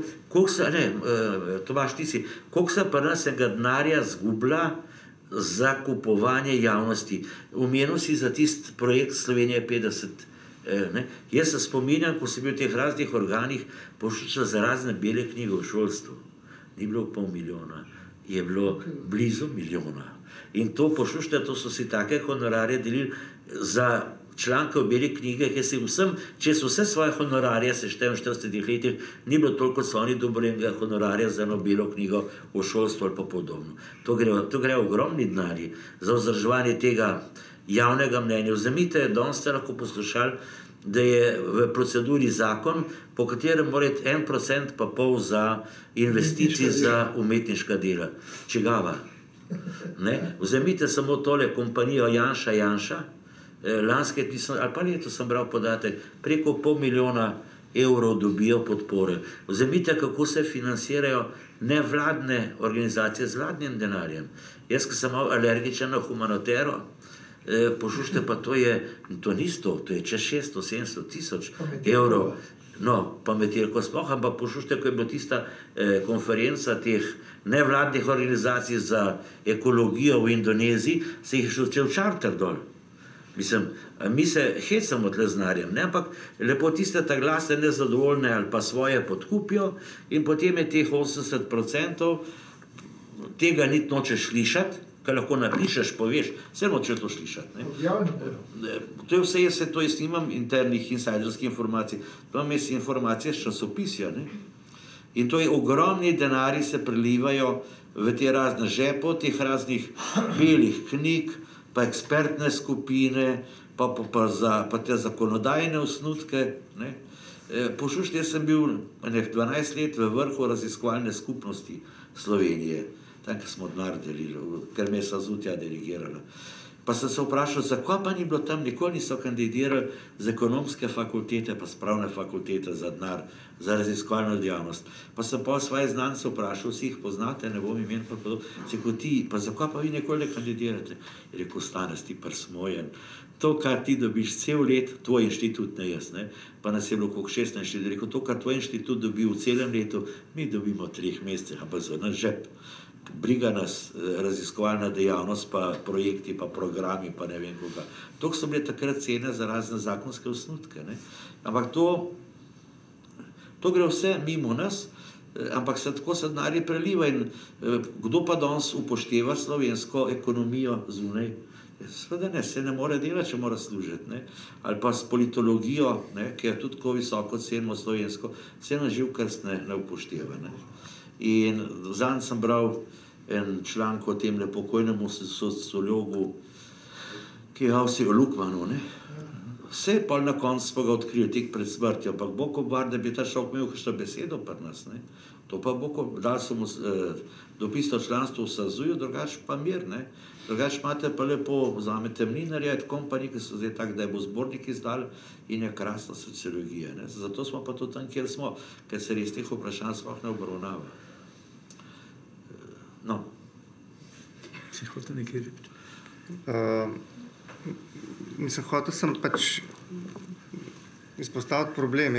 Tomaž, ti si, koliko se pa nas enega denarja zgublja za kupovanje javnosti. Omenil si za tisti projekt Slovenije 50. Jaz se spominjam, ko sem bil v teh raznih organih, pošličal za razne bele knjige v šolstvu. Ni bilo $500 000, je bilo blizu 1 milijona. In to, poslušajte, to so si take honorarje delili za članke v beli knjige, če so vse svoje honorarje seštevali v 40 letih, ni bilo toliko, kot so oni dobili honorarja za eno belo knjigo v šolstvu ali pa podobno. To gre ogromni denarji za vzdrževanje tega javnega mnenja. Vzemite, danes ste lahko poslušali, da je v proceduri zakon, po katerem mora 1,5% za investicij za umetniška dela. Čigava? Vzemite samo tole kompanijo Janša, lanske, ali pa leto sem bral podatek, preko $500 000 dobijo podpore. Vzemite, kako se financirajo nevladne organizacije z vladnim denarjem. Jaz, ki sem malo alergičen na humanotero, poslušajte, pa to ni 100, to je čez 600-700 tisoč evrov. No, pametirko sploh, ampak poslušajte, ko je bila tista konferenca teh nevladnih organizacij za ekologijo v Indoneziji, se jih šel cel čarter dol. Mislim, mi se hecamo tle z denarjem, ampak lepo tiste ta glasne nezadovoljne ali pa svoje podkupijo in potem je teh 80% tega niti nočeš slišati, kar lahko napišeš, poveš, vse noče to slišati. To je vse, jaz nimam internih insajderskih informacij, to imam jaz informacije z časopisja. In to je ogromni denari se prelivajo v te razne žepo, teh raznih belih knjig, pa ekspertne skupine, pa te zakonodajne osnutke. Poslušajte, jaz sem bil 12 let v vrhu raziskovalne skupnosti Slovenije, tam, ki smo denar delili, ker me je Sazutja delegirala. Pa sem se vprašal, zakaj pa ni bilo tam, nikoli niso kandidirali z ekonomske fakultete, pa z pravne fakultete za denar, za raziskovalno dejavnost. Pa sem pa svoje znance vprašal, vsi jih poznate, ne bom imen, pa zakaj pa vi nikoli ne kandidirate? Je rekel, Stanes, ti prsmojen. To, kar ti dobiš cel let, tvoj inštitut, ne jaz, pa nas je bilo koliko 16 let, rekel, to, kar tvoj inštitut dobi v celem letu, mi dobimo 3 mesece, ampak za naš žep. Briga nas raziskovalna dejavnost, pa projekti, pa programi, pa ne vem koga. To so bile takrat cene za razne zakonske osnutke. Ampak to gre vse mimo nas, ampak se tako se denarje preliva. In kdo pa danes upošteva slovensko ekonomijo zunaj? Seveda ne, se ne more delati, če mora služiti. Ali pa s politologijo, ki je tudi tako visoko cenimo slovensko, se na živ krst ne upošteva. In zanj sem bral en članek o tem pokojnemu sociologu, ki je Avsi Lukmanu. Vse pa na koncu smo ga odkrili tik pred smrtjo, ampak Bog obvar, da bi ta šok imel kakšno besedo pri nas. To pa Bog, dal so mu dopisno članstvo v Sazuju, drugače pa mir. Drugače imate pa lepo, vzamete Mlinarja, kompani, ki so zdaj tak, da je bo zbornik izdal in je krasna sociologija. Zato smo pa tudi tam, kjer smo, ker se res teh vprašanj sploh ne obravnava. No. Si hotel nekaj reči? Mislim, hotel sem pač izpostaviti problem.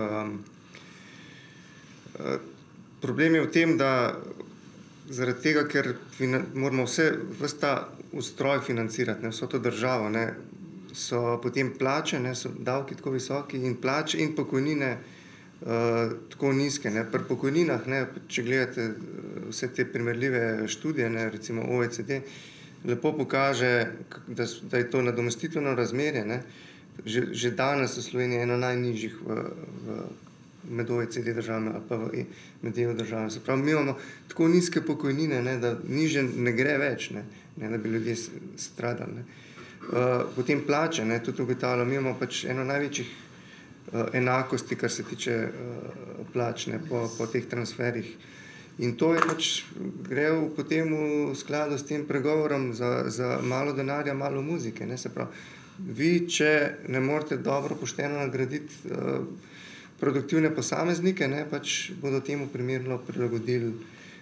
Problem je v tem, da zaradi tega, ker moramo vse ta ustroj financirati, vso to državo, so potem plače, so davki tako visoki in plače in pokojnine tako nizke. Pri pokojninah, če gledate vse te primerljive študije, recimo OECD, lepo pokaže, da je to nadomestitveno razmerje. Že danes v Sloveniji eno najnižjih v med OECD državami ali pa med EU državami. Se pravi, mi imamo tako nizke pokojnine, ne, da niže ne gre več, ne, da bi ljudje stradali. Ne. Potem plače, ne, tudi ugotavljamo, mi imamo pač eno največjih enakosti, kar se tiče plač, ne, po teh transferih. In to je pač, gre potem v skladu s tem pregovorom za malo denarja, malo muzike. Ne, se pravi, vi, če ne morete dobro, pošteno nagraditi produktivne posameznike, ne, pač bodo temu primerno prilagodili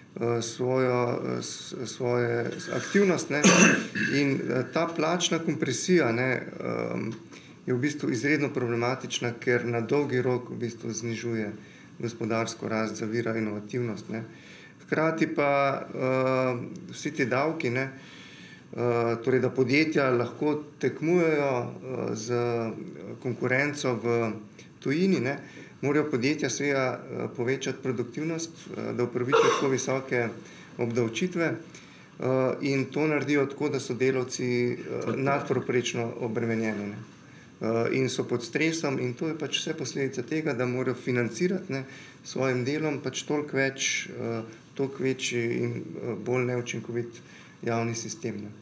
svoje aktivnost, ne, in ta plačna kompresija, ne, je v bistvu izredno problematična, ker na dolgi rok v bistvu znižuje gospodarsko rast, zavira inovativnost. Ne. Hkrati pa vsi ti davki, ne, torej da podjetja lahko tekmujejo z konkurenco v tujini, ne, morajo podjetja seveda povečati produktivnost, da upravičijo tako visoke obdavčitve in to naredijo tako, da so delavci nadpovprečno obremenjeni, ne. In so pod stresom in to je pač vse posledica tega, da morajo financirati, ne, svojim delom pač toliko večji in bolj neučinkovit javni sistem. Ne.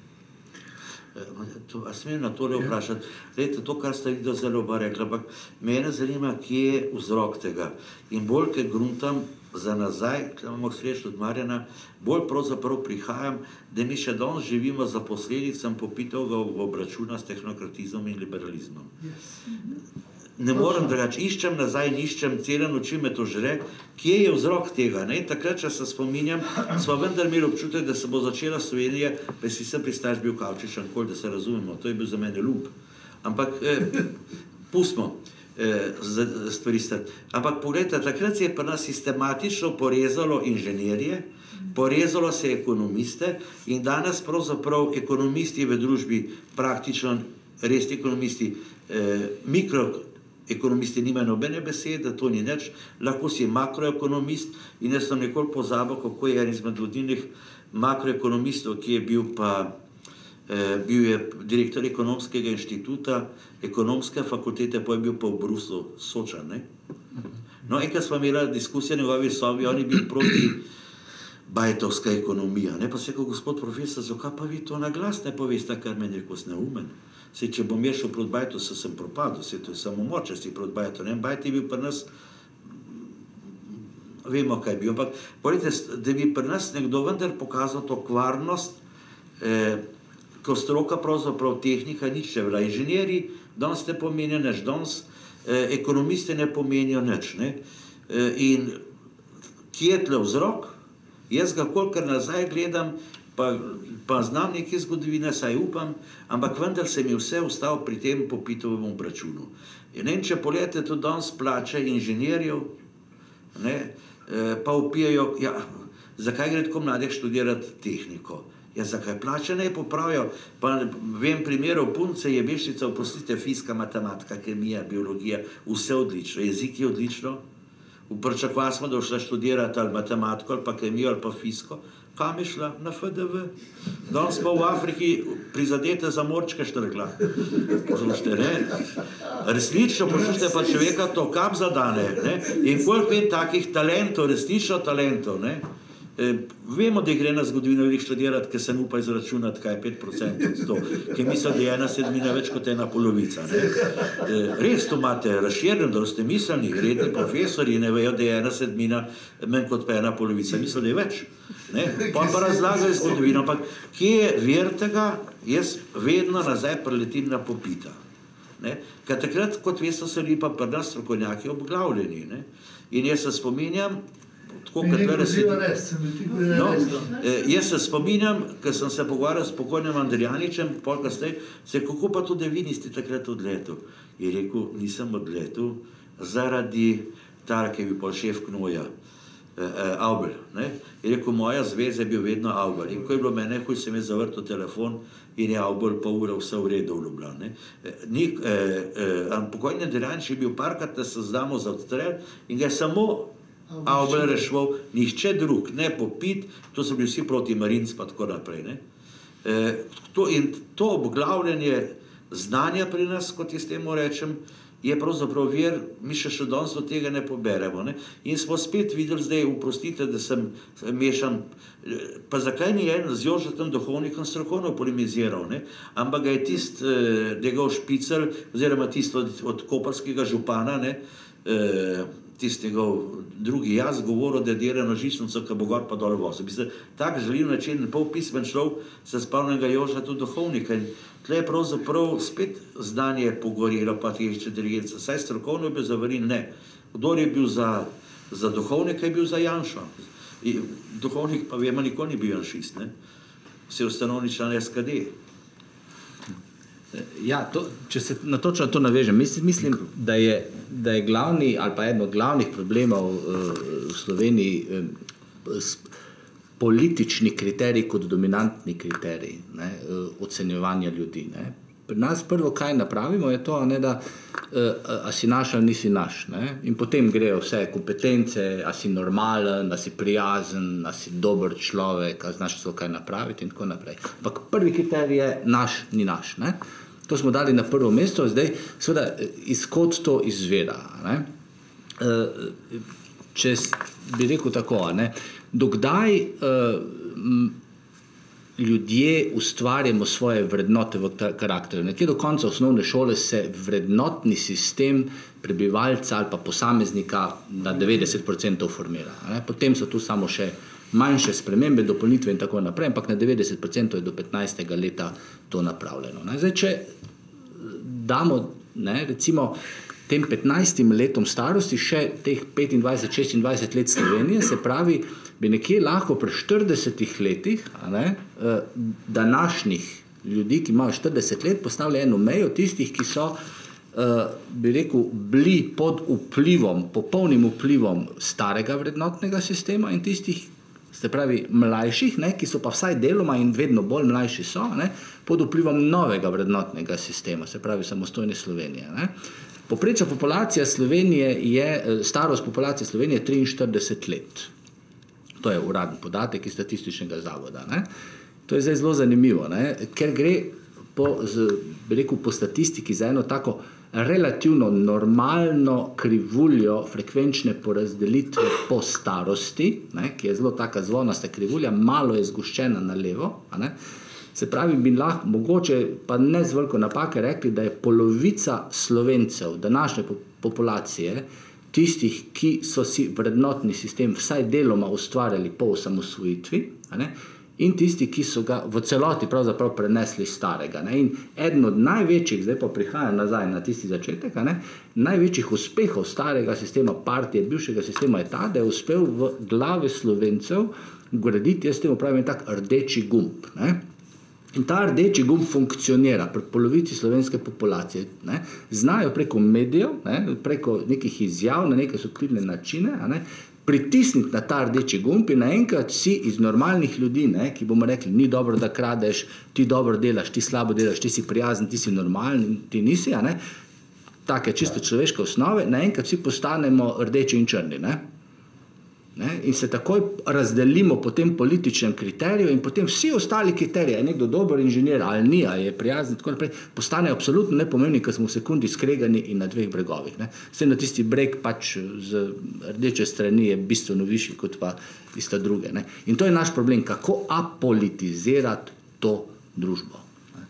A smem na tole vprašati? Lejte, to, kar ste videli, zelo oba rekla, ampak mene zanima, kje je vzrok tega. In bolj, ker gruntam za nazaj, ker imamo srečo od Marjana, bolj pravzaprav prihajam, da mi še danes živimo za posledicam popitovega obračuna s tehnokratizmom in liberalizmom. Ne morem drugače, iščem nazaj in iščem cele noči, me to žre, kje je vzrok tega. Ne? Takrat, če se spominjam, smo vendar imeli občutek, da se bo začela Slovenija, pa si sem pristaš bil Kavčič, da se razumemo, to je bil za mene ljub. Ampak pustimo stvari stati. Ampak pogledajte, takrat se je pri nas sistematično porezalo inženirje, porezalo se ekonomiste in danes pravzaprav ekonomisti v družbi, praktično res ekonomisti, mikroekonomisti nimajo nobene besede, to ni nič, lahko si makroekonomist in jaz sem nekoliko pozabil, kako je en izmed vodilnih makroekonomistov, ki je bil je direktor ekonomskega inštituta, ekonomske fakultete, pa je bil pa v Bruslu, Sočan, ne? No, enkrat smo imeli diskusijo v njegovi sobi, oni bili proti bajtovska ekonomija, ne? Pa se rekel, gospod profesor, zakaj pa vi to na glas ne poveste, kar meni je kot neumen? Sej, če bom ješel proti bajtu, sem propadel, sej to je samomor, če si proti bajtu, ne? Bajt je bil pri nas, vemo, kaj je bil, ampak povedite, da bi pri nas nekdo vendar pokazal to kvarnost, ko stroka pravzaprav tehnika nič ne vela. Inženjeri danes ne pomenijo nič, danes ekonomisti ne pomenijo nič. Ne? In kje je tle vzrok? Jaz ga kolikor nazaj gledam, pa znam nekaj zgodovine, saj upam, ampak vendar se mi vse ostalo pri tem popitovem obračunu. In če pogledate tudi danes plače inženirjev, ne, pa upijajo, ja, zakaj gre tako mladih študirati tehniko? Ja, zakaj plače ne popravijo? Pa vem primerov punce, je Beščica, oprostite, fizika, matematika, kemija, biologija, vse odlično, jezik je odlično. Pričakovali smo, da bo šla študirati ali matematiko, ali pa kemijo, ali pa fiziko. Kam je šla? Na FDV. Danes pa v Afriki prizadete za morčke štrgla. Poslušajte, ne? Resnično, poslušajte pa človeka to kam zadane, ne? In koliko je takih talentov, resnično talentov, ne? Vemo, da gre na zgodovino veliko študirati, ker se ne upa izračunati, kaj je 5% od 100, ker misli, da je 1/7 več kot 1/2. Ne? Res to imate razširjeno, da ste mislili, redni profesori ne vejo, da je 1/7 manj kot pa 1/2. Mislijo, da je več. Ne? Pa razlagajo zgodovino, ampak kje je vir tega, jaz vedno nazaj preletim na popita. Ne? Ker takrat, kot veste, so bili pa pri nas strokovnjaki obglavljeni. Ne? In jaz se spominjam, jaz se spominjam, ker sem se pogovarjal s pokojnim Andrijaničem, kako pa tudi vi niste takrat odletel? Je rekel, nisem odletel zaradi tega, ki je bil pol šef Knoja, Avbel. Je rekel, moja zveza je bil vedno Avbel. In ko je bilo mene, ko sem je zavrtel telefon in je Avbel pol ure vse v redu v Ljubljani. Pokojni Andrijanič je bil parkrat, da se zdamo za odstrel in ga je samo Avbel rešval, nihče drug, ne popit, to so bili vsi proti Marinc, pa tako naprej. Ne? In to obglavljanje znanja pri nas, kot jaz temu rečem, je pravzaprav vir, mi še danes do tega ne poberemo. Ne? In smo spet videli zdaj, oprostite, da sem mešan, pa zakaj ni en z Jožetom Duhovnikom strokovno polemiziral, ne? Ampak ga je tist njegov špicel, oziroma tisto od koparskega župana, ne? Tist njegov drugi jaz govoril, da je dirano žičnico, ki bo gor pa dol vozil. Tak želil način, polpismen človek, se spomnim ga Jožeta Duhovnika. In tle je pravzaprav spet znanje pogorelo, pa tišče dirigenca. Saj strokovno je bil za Varin, ne. Kdor je bil za Duhovnika, je bil za Janšo. Duhovnik pa vemo, nikoli ni bil janšist, ne. Vse ustanovni član SKD. Ja, če se točno to navežem, mislim, da je glavni ali pa eden od glavnih problemov v Sloveniji politični kriterij kot dominantni kriterij, ne, ocenjevanja ljudi. Ne. Pri nas prvo, kaj napravimo, je to, ne, da a si naš ali nisi naš. Ne. In potem grejo vse kompetence, a si normalen, a si prijazen, a si dober človek, a znaš to kaj napraviti in tako naprej. Ampak prvi kriterij je naš, ni naš. Ne. To smo dali na prvo mesto, zdaj seveda izkot to izvira. Ne. Če bi rekel tako, ne, dokdaj ljudje ustvarjamo svoje vrednote v karakterju. Nekje do konca osnovne šole se vrednotni sistem prebivalca ali pa posameznika na 90% formira. Ne. Potem so tu samo še manjše spremembe, dopolnitve in tako naprej, ampak na 90% je do 15. leta to napravljeno. Ne. Zdaj, če damo, ne, recimo tem 15 letom starosti še teh 25-26 let Slovenije, se pravi, bi nekje lahko pri 40 letih, ne, današnjih ljudi, ki imajo 40 let, postavili eno mejo tistih, ki so, bi rekel, bili pod vplivom, popolnim vplivom starega vrednotnega sistema in tistih, se pravi, mlajših, ne, ki so pa vsaj deloma in vedno bolj mlajši so, ne, pod vplivom novega vrednotnega sistema, se pravi, samostojne Slovenije. Ne. Povprečna populacija Slovenije je, starost populacije Slovenije je 43 let. To je uradni podatek iz Statističnega zavoda. Ne. To je zdaj zelo zanimivo, ne, ker gre bi rekel, po statistiki za eno tako relativno normalno krivuljo frekvenčne porazdelitve po starosti, ne, ki je zelo taka zvonasta krivulja, malo je zgoščena na levo. Ne. Se pravi, bi lahko mogoče, pa ne z veliko napake, rekli, da je polovica Slovencev današnje populacije tistih, ki so si vrednotni sistem vsaj deloma ustvarjali po osamosvojitvi, ne, in tisti, ki so ga v celoti pravzaprav prenesli starega. Ne. In eden od največjih, zdaj pa prihajam nazaj na tisti začetek, ne, največjih uspehov starega sistema partije, bivšega sistema je ta, da je uspel v glave Slovencev graditi, jaz temu pravim, tak rdeči gumb. Ne. In ta rdeči gumb funkcionira pri polovici slovenske populacije. Ne. Znajo preko medijev, ne, preko nekih izjav, na neke subtilne načine, ne, pritisniti na ta rdeči gumb in naenkrat si iz normalnih ljudi, ne, ki bomo rekli, ni dobro, da kradeš, ti dobro delaš, ti slabo delaš, ti si prijazen, ti si normalen, ti nisi, ne, take čisto človeške osnove, naenkrat vsi postanemo rdeči in črni. Ne. Ne, in se takoj razdelimo po tem političnem kriteriju in potem vsi ostali kriteriji, je nekdo dober inženir ali ni, ali je prijazen, tako naprej, postanejo absolutno nepomembni, ker smo v sekundi skregani in na dveh bregovih. Ne. Vse na tisti breg pač z rdeče strani je bistveno višji kot pa tista druge. Ne. In to je naš problem, kako apolitizirati to družbo. Ne.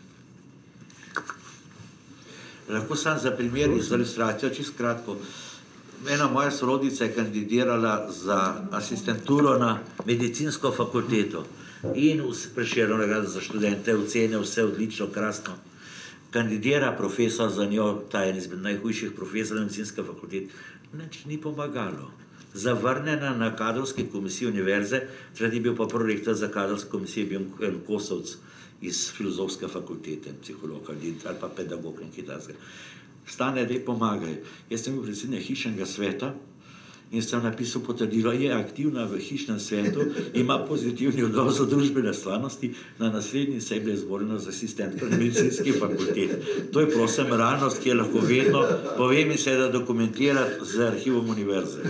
Lahko sam za primer iz ilustracijo, čisto kratko. Ena moja sorodnica je kandidirala za asistenturo na medicinsko fakulteto in Prešernov nagrado za študente, ocene, vse odlično, krasno. Kandidira profesor za njo, ta je izmed najhujših profesorov medicinske fakultete. Nič ni pomagalo. Zavrnjena na kadrovski komisiji univerze, takrat je bil pa prorektor za kadrovsko komisijo, bil en Kosovec iz filozofske fakultete, psiholog ali pa pedagog in kitajskega. Stane, da ji pomagaj. Jaz sem bil predsednik hišnega sveta in sem napisal potrdilo, je aktivna v hišnem svetu, ima pozitivni odnos do družbene stvarnosti, na naslednji seji je bila izvoljena za asistentko na medicinski fakulteti. To je prosim realnost, ki je lahko vedno, povem in se da dokumentirati z arhivom univerze.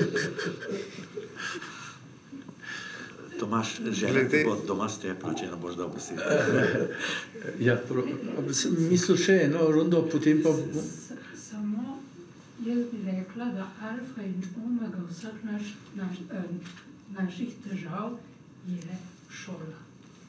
Tomaš, želite bo doma steplo, če nam boš dal besedo. Ja, sem mislil še eno rundo, potem pa... Samo rekla, da alfa in omega vseh naših težav je šola.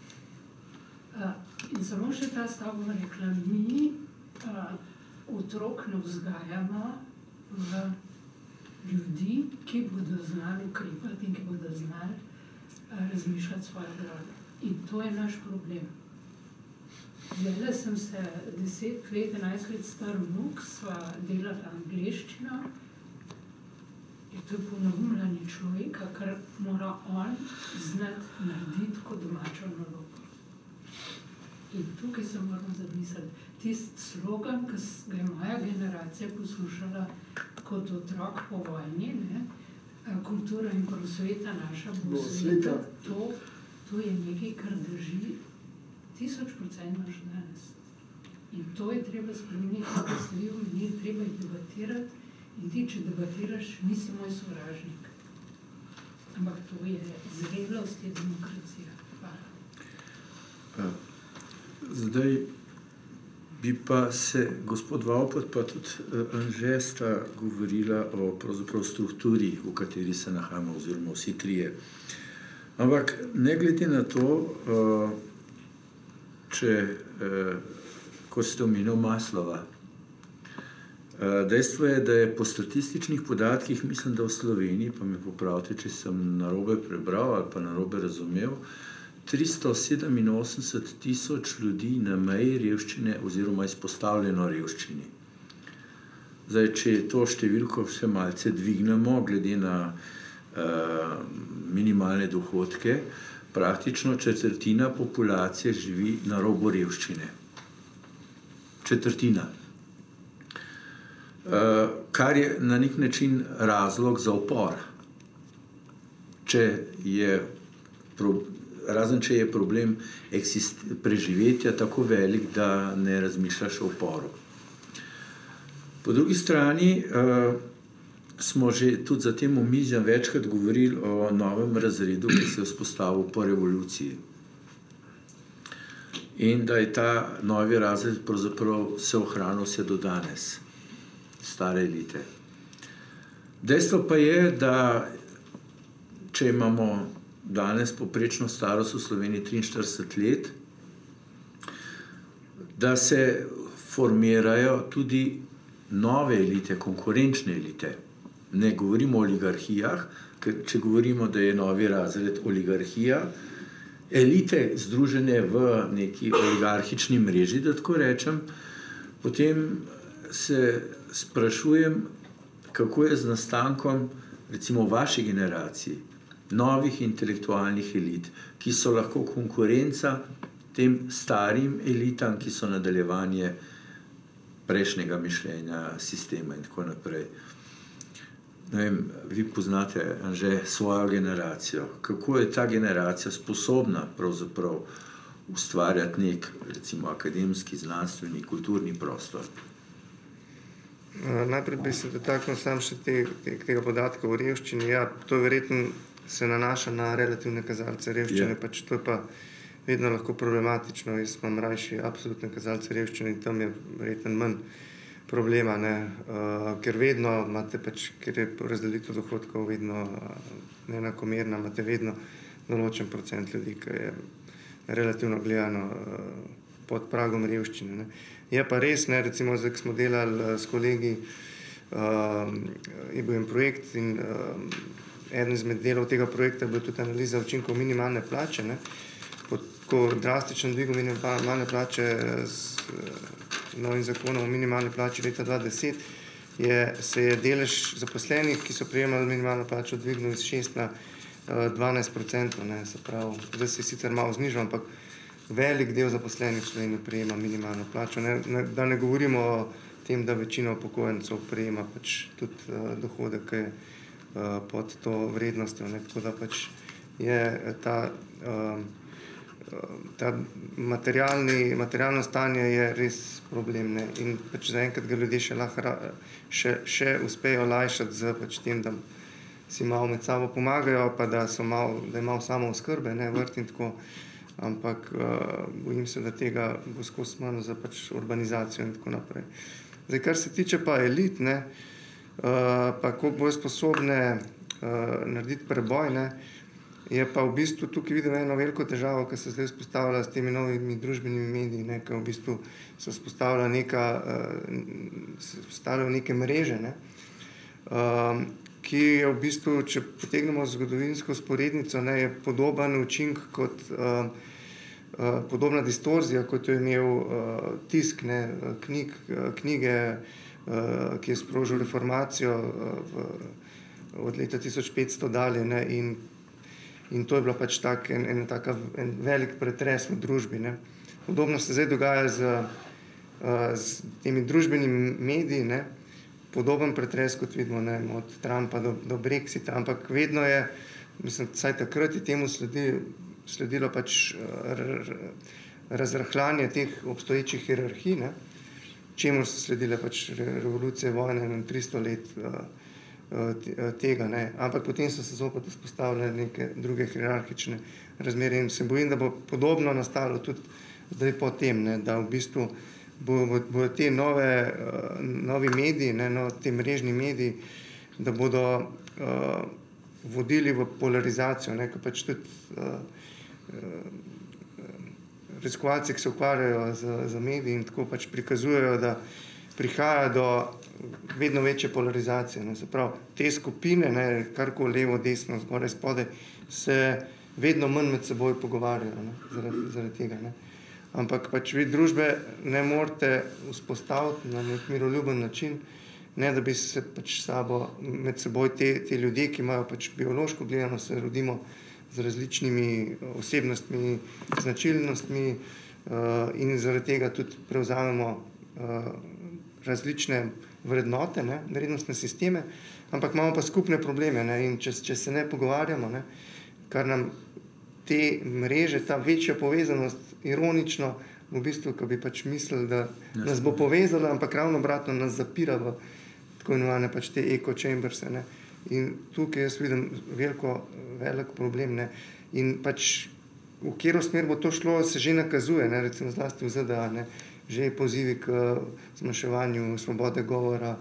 In samo še ta stavek bom rekla, mi otrok ne vzgajamo v ljudi, ki bodo znali ukrepati in ki bodo znali razmišljati svoje glave. In to je naš problem. Zdaj sem se 10 let, 11 let star vnuk, sva delala angleščino. In to je ponaumljanje človeka, kar mora on znati narediti kot domačo nalogo. In tukaj se moramo zamisliti. Tisti slogan, ki ga je moja generacija poslušala kot otrok po vojni, kultura in prosveta naša bo sveta, to je nekaj, kar drži 1000% še danes. In to je treba spremeniti, da se vi omenili, treba je debatirati in ti, če debatiraš, nisi moj sovražnik. Ampak to je zrelost, je demokracija. Hvala. Zdaj bi pa se gospod Vaupot pa tudi Anže sta govorila o pravzaprav strukturi, v kateri se nahajamo, oziroma vsi trije. Ampak ne glede na to, kot ste omenili Maslova, dejstvo je, da je po statističnih podatkih, mislim, da v Sloveniji, pa me popravite, če sem narobe prebral ali pa narobe razumel, 387 tisoč ljudi na meji revščine oziroma izpostavljeno revščini. Zdaj, če to številko vse malce dvignemo, glede na minimalne dohodke, praktično četrtina populacije živi na robu revščine. Četrtina. Kar je na nek način razlog za upor. Razen če je problem preživetja tako velik, da ne razmišljaš o uporu. Po drugi strani smo že tudi za tem omizjem večkrat govorili o novem razredu, ki se je vzpostavil po revoluciji. In da je ta novi razred pravzaprav se ohranil vse do danes, stare elite. Dejstvo pa je, da če imamo danes poprečno starost v Sloveniji 43 let, da se formirajo tudi nove elite, konkurenčne elite. Ne govorimo o oligarhijah, ker če govorimo, da je novi razred oligarhija, elite združene v neki oligarhični mreži, da tako rečem, potem se sprašujem, kako je z nastankom, recimo v vaši generaciji, novih intelektualnih elit, ki so lahko konkurenca tem starim elitam, ki so nadaljevanje prejšnjega mišljenja, sistema in tako naprej. Ne vem, vi poznate že svojo generacijo. Kako je ta generacija sposobna pravzaprav ustvarjati nek, recimo, akademski, znanstveni, kulturni prostor? Najprej bi se dotaknil sam še tega podatka o revščini. Ja, to verjetno se nanaša na relativne kazalce revščine, pač to je pa vedno lahko problematično. Jaz imam rajši absolutne kazalce revščine in tam je verjetno manj problema, ker vedno imate pač, ker je razdelitev dohodkov vedno neenakomerna, imate vedno določen procent ljudi, ki je relativno gledano pod pragom revščine. Je pa res, recimo, zdaj, ko smo delali s kolegi, je bil en projekt in eden izmed delov tega projekta je bil tudi analiza učinkov minimalne plače. Po tako drastičnem dvigu minimalne plače z novim zakonom o minimalni plači leta 2010 se je delež zaposlenih, ki so prejemali minimalno plačo, dvignil iz 6 na 12%. Se pravi, zdaj se je sicer malo znižal, ampak velik del zaposlenih v Sloveniji prejema minimalno plačo. Da ne govorimo o tem, da večina upokojencev prejema pač tudi dohodek, ki je pod to vrednostjo. Tako da pač je ta materialno stanje je res problem. In pač zaenkrat ga ljudje še uspejo lajšati z pač tem, da si malo med sabo pomagajo, pa da je malo samooskrbe, vrt in tako. Ampak bojim se, da tega bo skozi manj za pač urbanizacijo in tako naprej. Zdaj, kar se tiče pa elit, pa koliko bojo sposobne narediti preboj, ne, je pa v bistvu tukaj vidim eno veliko težavo, ki se zdaj vzpostavlja s temi novimi družbenimi mediji, ne, ki v bistvu se vzpostavlja neke mreže, ne, ki je v bistvu, če potegnemo zgodovinsko sporednico, ne, je podoben učink kot podobna distorzija, kot jo je imel tisk, ne, knjige, ki je sprožil reformacijo od leta 1500 dalje, ne, in to je bila pač en velik pretres v družbi, ne. Podobno se zdaj dogaja z temi družbenimi mediji, ne, podoben pretres, kot vidimo, ne, od Trumpa do Brexita, ampak vedno je, mislim, vsaj takrat je temu sledilo pač razrahljanje teh obstoječih hierarhij, ne, čemu so sledile pač revolucije, vojne, 300 let tega, ne, ampak potem so se zopet vzpostavile neke druge hierarhične razmere in se bojim, da bo podobno nastalo tudi zdaj po tem, ne, da v bistvu bodo te novi mediji, ne, te mrežni mediji, da bodo vodili v polarizacijo, ne, ker pač tudi raziskovalci, ki se ukvarjajo z mediji in tako pač prikazujejo, da prihaja do vedno večje polarizacije, ne, se pravi, te skupine, ne, karkoli levo, desno, zgoraj, spodaj, se vedno manj med seboj pogovarjajo, ne, zaradi tega, ne. Ampak pač vi družbe ne morete vzpostaviti na nek miroljuben način, ne da bi se pač med seboj te ljudje, ki imajo pač biološko gledano, se rodimo z različnimi osebnostmi, značilnostmi in zaradi tega tudi prevzamemo različne vrednote, ne, vrednostne sisteme, ampak imamo pa skupne probleme, ne, in če se ne pogovarjamo, ne, kar nam te mreže, ta večja povezanost, ironično, v bistvu, ko bi pač mislili, da nas bo povezala, ampak ravno obratno nas zapira v tako imenovane pač te echo chambers, ne. In tukaj jaz vidim velik problem, ne. In pač v katero smer bo to šlo, se že nakazuje, ne, recimo zlasti v ZDA, ne, že pozivi k zmanjševanju svobode govora,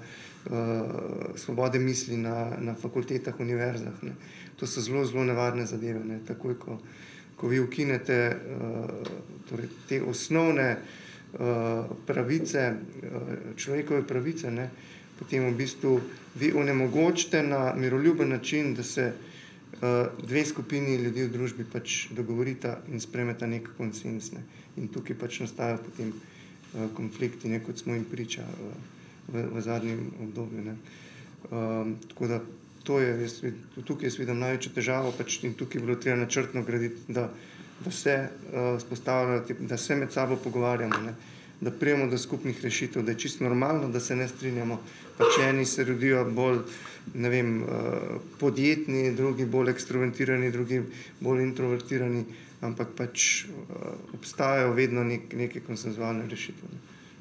svobode misli na fakultetah, univerzah, ne. To so zelo, zelo nevarne zadeve, ne. Takoj, ko vi ukinete torej te osnovne pravice, človekove pravice, ne, potem v bistvu vi onemogočite na miroljuben način, da se dve skupini ljudi v družbi pač dogovorita in sprejmeta nek konsens, ne. In tukaj pač nastajajo potem konflikti, ne, kot smo jim priča v zadnjem obdobju, ne. Tako da tukaj jaz vidim največjo težavo pač in tukaj je bilo treba načrtno graditi, da se vzpostavljajo, da se med sabo pogovarjamo, ne, da pridemo do skupnih rešitev, da je čisto normalno, da se ne strinjamo, pač eni se rodijo bolj, ne vem, podjetni, drugi bolj ekstrovertirani, drugi bolj introvertirani, ampak pač obstajajo vedno neke konsenzualne rešitve.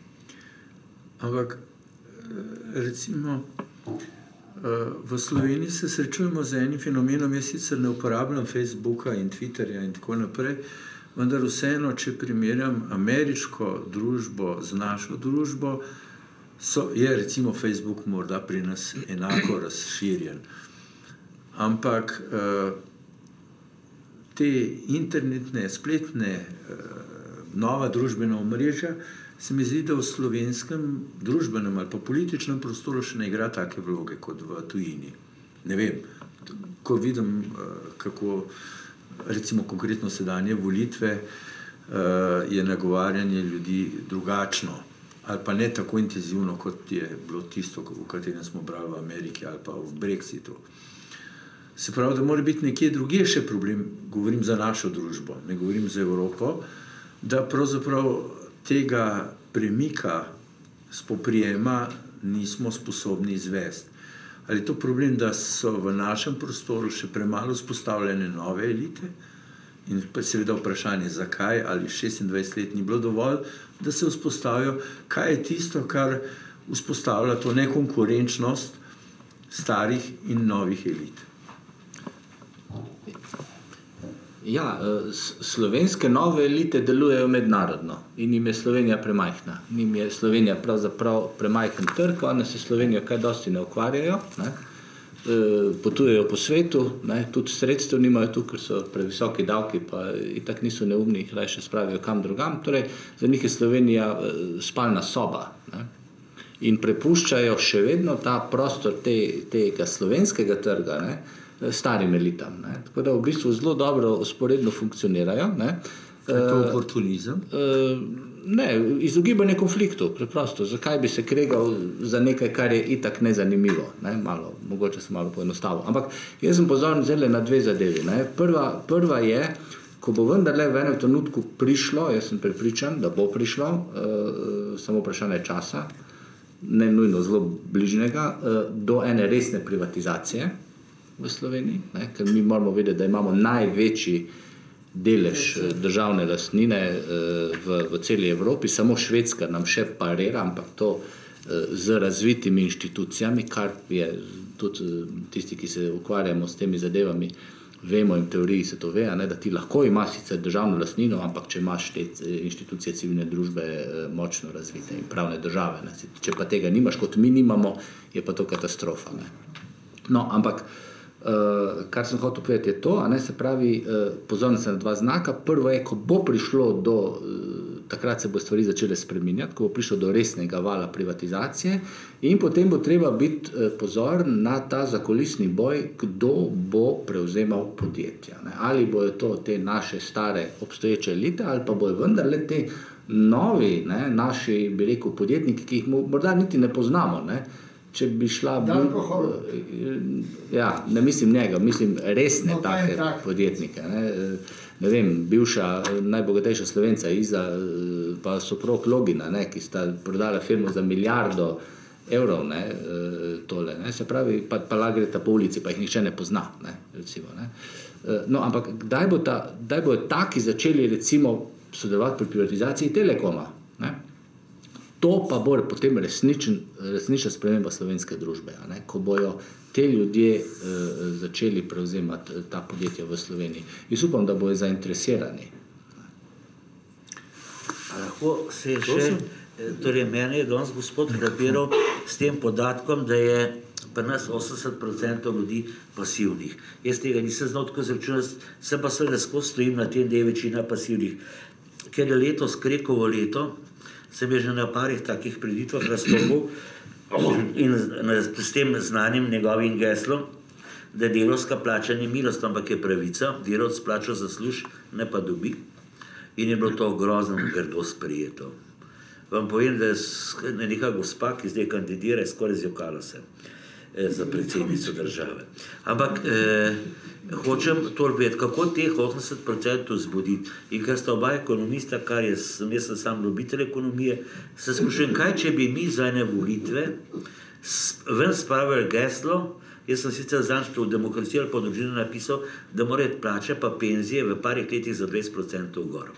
Ampak recimo v Sloveniji se srečujemo z enim fenomenom, jaz sicer ne uporabljam Facebooka in Twitterja in tako naprej, vendar vseeno, če primerjam ameriško družbo z našo družbo, je recimo Facebook morda pri nas enako razširjen. Ampak te internetne, spletne, nova družbena omrežja, se mi zdi, da v slovenskem družbenem ali pa političnem prostoru še ne igra take vloge kot v tujini. Ne vem, ko vidim, kako recimo konkretno sedanje volitve je nagovarjanje ljudi drugačno ali pa ne tako intenzivno, kot je bilo tisto, v katerem smo brali v Ameriki ali pa v Brexitu. Se pravi, da mora biti nekje drugje še problem, govorim za našo družbo, ne govorim za Evropo, da pravzaprav tega premika spoprijema nismo sposobni izvesti. Ali je to problem, da so v našem prostoru še premalo vzpostavljene nove elite? In pa seveda vprašanje, zakaj ali 26 let ni bilo dovolj, da se vzpostavijo, kaj je tisto, kar vzpostavlja to nekonkurenčnost starih in novih elit. Ja, slovenske nove elite delujejo mednarodno in jim je Slovenija premajhna. Njim je Slovenija pravzaprav premajhen trg, one se Slovenijo kaj dosti ne ukvarjajo, ne? Potujejo po svetu, ne? Tudi sredstev nimajo tu, ker so previsoki davki, pa itak niso neumni, jih rajše spravijo kam drugam. Torej, za njih je Slovenija spalna soba, ne? In prepuščajo še vedno ta prostor tega slovenskega trga, ne? Starim elitam. Ne? Tako da v bistvu zelo dobro usporedno funkcionirajo. Ne? Je to oportunizem? Ne, izogibanje konfliktu, preprosto. Zakaj bi se kregal za nekaj, kar je itak nezanimivo? Ne? Mogoče sem malo poenostavil. Ampak jaz sem pozoren zelo na dve zadevi. Ne? Prva je, ko bo vendarle v enem trenutku prišlo, jaz sem prepričan, da bo prišlo, samo vprašanje časa, ne nujno zelo bližnjega, do ene resne privatizacije v Sloveniji, ne? Ker mi moramo vedeti, da imamo največji delež državne lastnine v celi Evropi, samo Švedska nam še parira, ampak to z razvitimi inštitucijami, kar je tudi tisti, ki se ukvarjamo s temi zadevami, vemo in v teoriji se to ve, ne? Da ti lahko imaš sicer državno lastnino, ampak če imaš te inštitucije civilne družbe močno razvite in pravne države, ne? Če pa tega nimaš, kot mi nimamo, je pa to katastrofa. Ne? No, ampak kar sem hotel povedati je to, a ne, se pravi, pozorno se na dva znaka. Prvo je, ko bo prišlo do, takrat se bo stvari začele spreminjati, ko bo prišlo do resnega vala privatizacije in potem bo treba biti pozoren na ta zakulisni boj, kdo bo prevzemal podjetja. Ne. Ali bojo to te naše stare obstoječe elite ali pa bojo vendarle te novi, ne, naši, bi rekel, podjetniki, ki jih morda niti ne poznamo, ne. Če bi šla... Ja, ne mislim njega, mislim resne take podjetnike. Ne vem, bivša najbogatejša Slovenca Iza, pa soprog Logina, ne, ki sta prodala firmo za milijardo evrov, ne, tole. Ne. Se pravi, pa gresta po ulici, pa jih nihče ne pozna, ne, recimo. Ne. No, ampak kdaj bodo taki začeli recimo sodelovati pri privatizaciji Telekoma? Ne. To pa bo potem resnična sprememba slovenske družbe, ne? Ko bojo te ljudje začeli prevzemati ta podjetja v Sloveniji. Jaz upam, da bojo zainteresirani. Lahko se je še, torej mene je danes gospod frapiral s tem podatkom, da je pri nas 80% ljudi pasivnih. Jaz tega nisem znal tako izračunati, se pa seveda skozi stojim na tem, da je večina pasivnih. Ker je letos Krekovo leto, sem je že na parih takih preditvah razstopil in s tem znanim njegovim geslom, da delovska plača ni milost, ampak je pravica, delovc plačo zasluž, ne pa dobi. In je bilo to grozno grdo sprejeto. Vam povem, da je neka gospa, ki zdaj kandidira, skoraj zjokala se za predsednico države. Ampak hočem to vedeti, kako teh 80% vzbuditi. In ker sta oba ekonomista, jaz sem sam ljubitelj ekonomije, se sprašujem, kaj če bi mi za ene volitve ven spravili geslo, jaz sem sicer zanjštel v Demokraciji ali pa v Družini napisal, da morajo plače pa penzije v parih letih za 20% gor.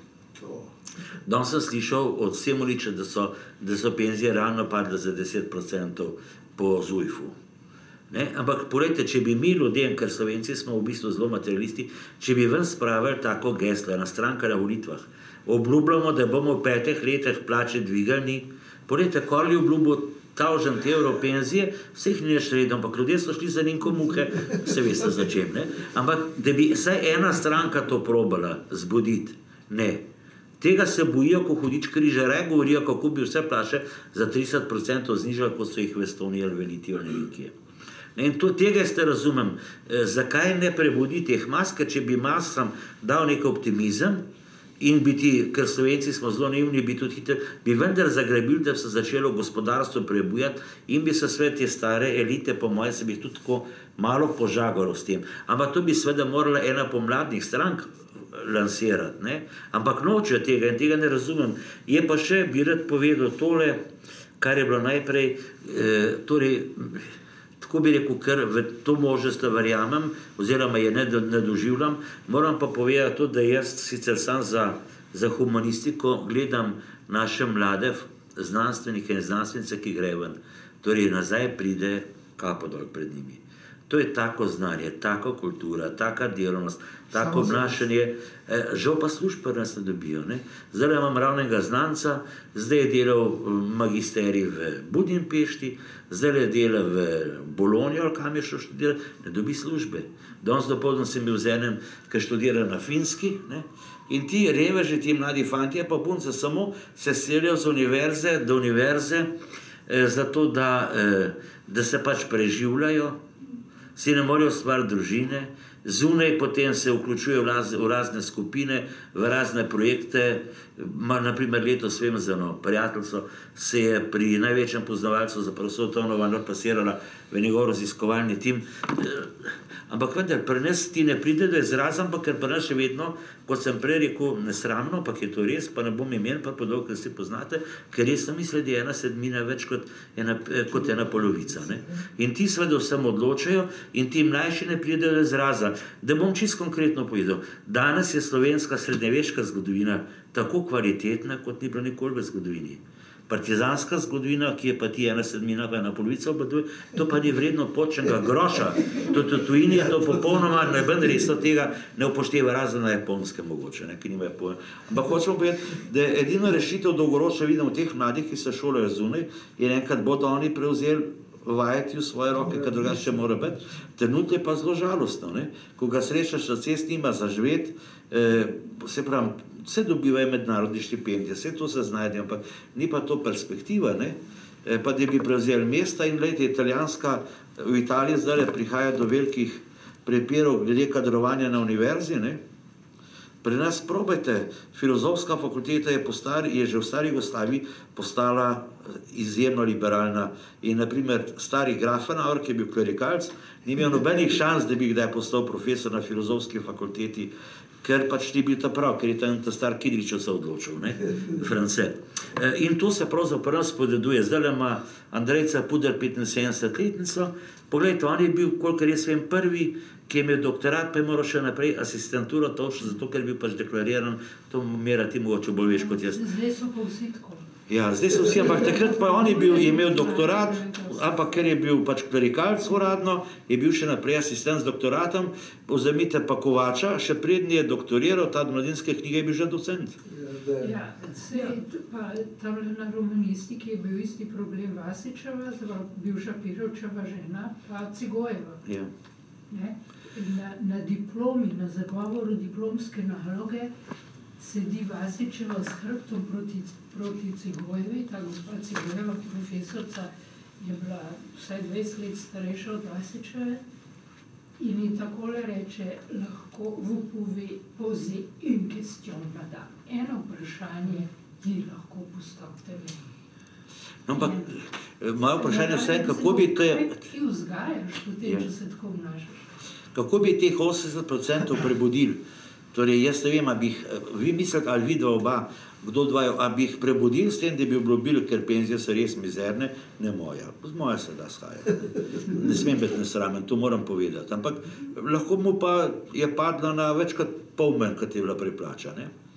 Danes sem slišal od Semoliča, da so penzije realno padle za 10% po ZUJF-u. Ne? Ampak poglejte, če bi mi ljudem, ker Slovenci smo v bistvu zelo materialisti, če bi ven spravili tako geslo, ena stranka na volitvah, obljubljamo, da bomo v 5 letih plače dvigali, poglejte, kar je obljubil 1000 evrov penzije, vseh ni več redno, ampak ljudje so šli za ninko muhe, se veste za čem, ne? Ampak da bi vsaj ena stranka to probala zbuditi, ne. Tega se bojijo, ko hudič križare, govorijo, kako bi vse plače za 30% znižali, ko so jih v Estoniji ali v Litiji ali ne vem kje. In tega ste razumem, zakaj ne prebudi teh mas, ker če bi masam dal nek optimizem in ker Slovenci smo zelo naivni, bi vendar zagrabili, da bi se začelo gospodarstvo prebujati in bi se sve te stare elite, po mojem, se bi tudi tako malo požagalo s tem. Ampak to bi seveda morala ena pomladnih strank lansirati, ne? Ampak nočejo tega in tega ne razumem. Je pa še, bi rad povedal tole, kar je bilo najprej, torej, tako bi rekel, ker v to možnost verjamem, oziroma je ne doživljam, moram pa povedati to, da jaz sicer sam za humanistiko gledam naše mlade znanstvenike in znanstvenice, ki grejo ven. Torej, nazaj pride kapo dol pred njimi. To je tako znanje, taka kultura, taka delovnost, tako obnašanje. Žal pa služb pri nas ne dobijo. Ne? Zdaj imam ravnega znanca, zdaj je delal magisterij v Budimpešti, zdaj je delal v Bologni, ali kam je šel študirati, ne dobi službe. Danes dopoldne sem bil z enim, ki študira na Finski, ne? In ti reveži, ti mladi fantje, pa punce samo se selijo z univerze do univerze, zato da se pač preživljajo, si ne morejo ustvariti družine, zunaj potem se vključujejo v razne skupine, v razne projekte. Naprimer letos vem za eno prijateljstvo se je pri največjem poznavalcu za pravosodno vojno pasirala v njegov raziskovalni tim. Ampak vendar, pri nas ti ne pride do izraza, ampak ker pri nas še vedno, kot sem prej rekel, nesramno, ampak je to res, pa ne bom imen, pa podolg, ker si poznate, ker resno misli, da je 1/7 več kot ena polovica. Ne? In ti seveda vsem odločajo in ti mlajši ne pride do izraza. Da bom čisto konkretno povedal, danes je slovenska srednjeveška zgodovina tako kvalitetna, kot ni bila nikoli v zgodovini. Partizanska zgodovina, ki je pa ti 1/7, pa 1/2 obladuje, to pa ni vredno počnega groša. To tujini je to popolnoma, noben resno tega ne upošteva, razen na Japonskem mogoče, ne, ki nimajo pojma. Ampak hočemo povedati, da je edina rešitev dolgoročno vidimo teh mladih, ki se šolajo zunaj, in enkrat bodo oni prevzeli vajeti v svoje roke, kar drugače mora biti. Trenutno je pa zelo žalostno, ne? Ko ga srečaš na cesti, nima za živeti, se pravi, vse dobivajo mednarodne štipendije, vse to se znajde, ampak ni pa to perspektiva, ne? Pa da bi prevzeli mesta in glede, v Italiji zdaj prihaja do velikih prepirov glede kadrovanja na univerzi, ne? Pri nas probajte, filozofska fakulteta je že v stari Jugoslaviji postala izjemno liberalna in naprimer stari Grafenauer, ki je bil klerikalc, ni imel nobenih šans, da bi kdaj postal profesor na filozofski fakulteti, ker pač ni bil ta prav, ker je tam ta star Kidričev se odločil, ne, France. In to se pravzaprav nas podeduje. Zdaj ima Andrejca Puder 75-letnico, poglejte, on je bil, kolikor jaz vem, prvi, ki je imel doktorat, pa je moral še naprej asistenturo, točno zato, ker je bil pač deklariran, to mera ti mogoče bolj veš kot jaz. Zdaj so pa vsi tako. Ja, zdaj so vsi, ampak takrat pa on je imel doktorat, ampak ker je bil pač klerikalc uradno, je bil še naprej asistent z doktoratom, vzemite pa Kovača, še prednji je doktoriral, ta mladinske knjige je bil že docent. Ja, pa tam na romanistiki je bil isti problem Vasičeva, bivša Pirovčeva žena, pa Cigojeva. Ja. Na diplomi, na zagovoru diplomske naloge sedi Vasičeva s hrbtom proti Cigojevi, ta gospa Cigojeva, profesorca, je bila vsaj 20 let starejša od Vasičeve in ji takole reče, lahko vous pouvez poser une question, madame. Eno vprašanje ji lahko postavite meni. No, ampak moje vprašanje vse, kako bi te... Ti vzgajaš potem, če se tako obnašaš. Kako bi teh 80% prebudili? Torej, jaz ne vem, a bi jih, vi mislite, ali vidva oba, kdo dvajo, a bi jih prebudili s tem, da bi obljubili, ker penzije so res mizerne, ne moja. Z moja se da shajati. Ne smem biti nesramen, to moram povedati. Ampak lahko mu pa je padla na več kot pol manj, kot je bila preplača.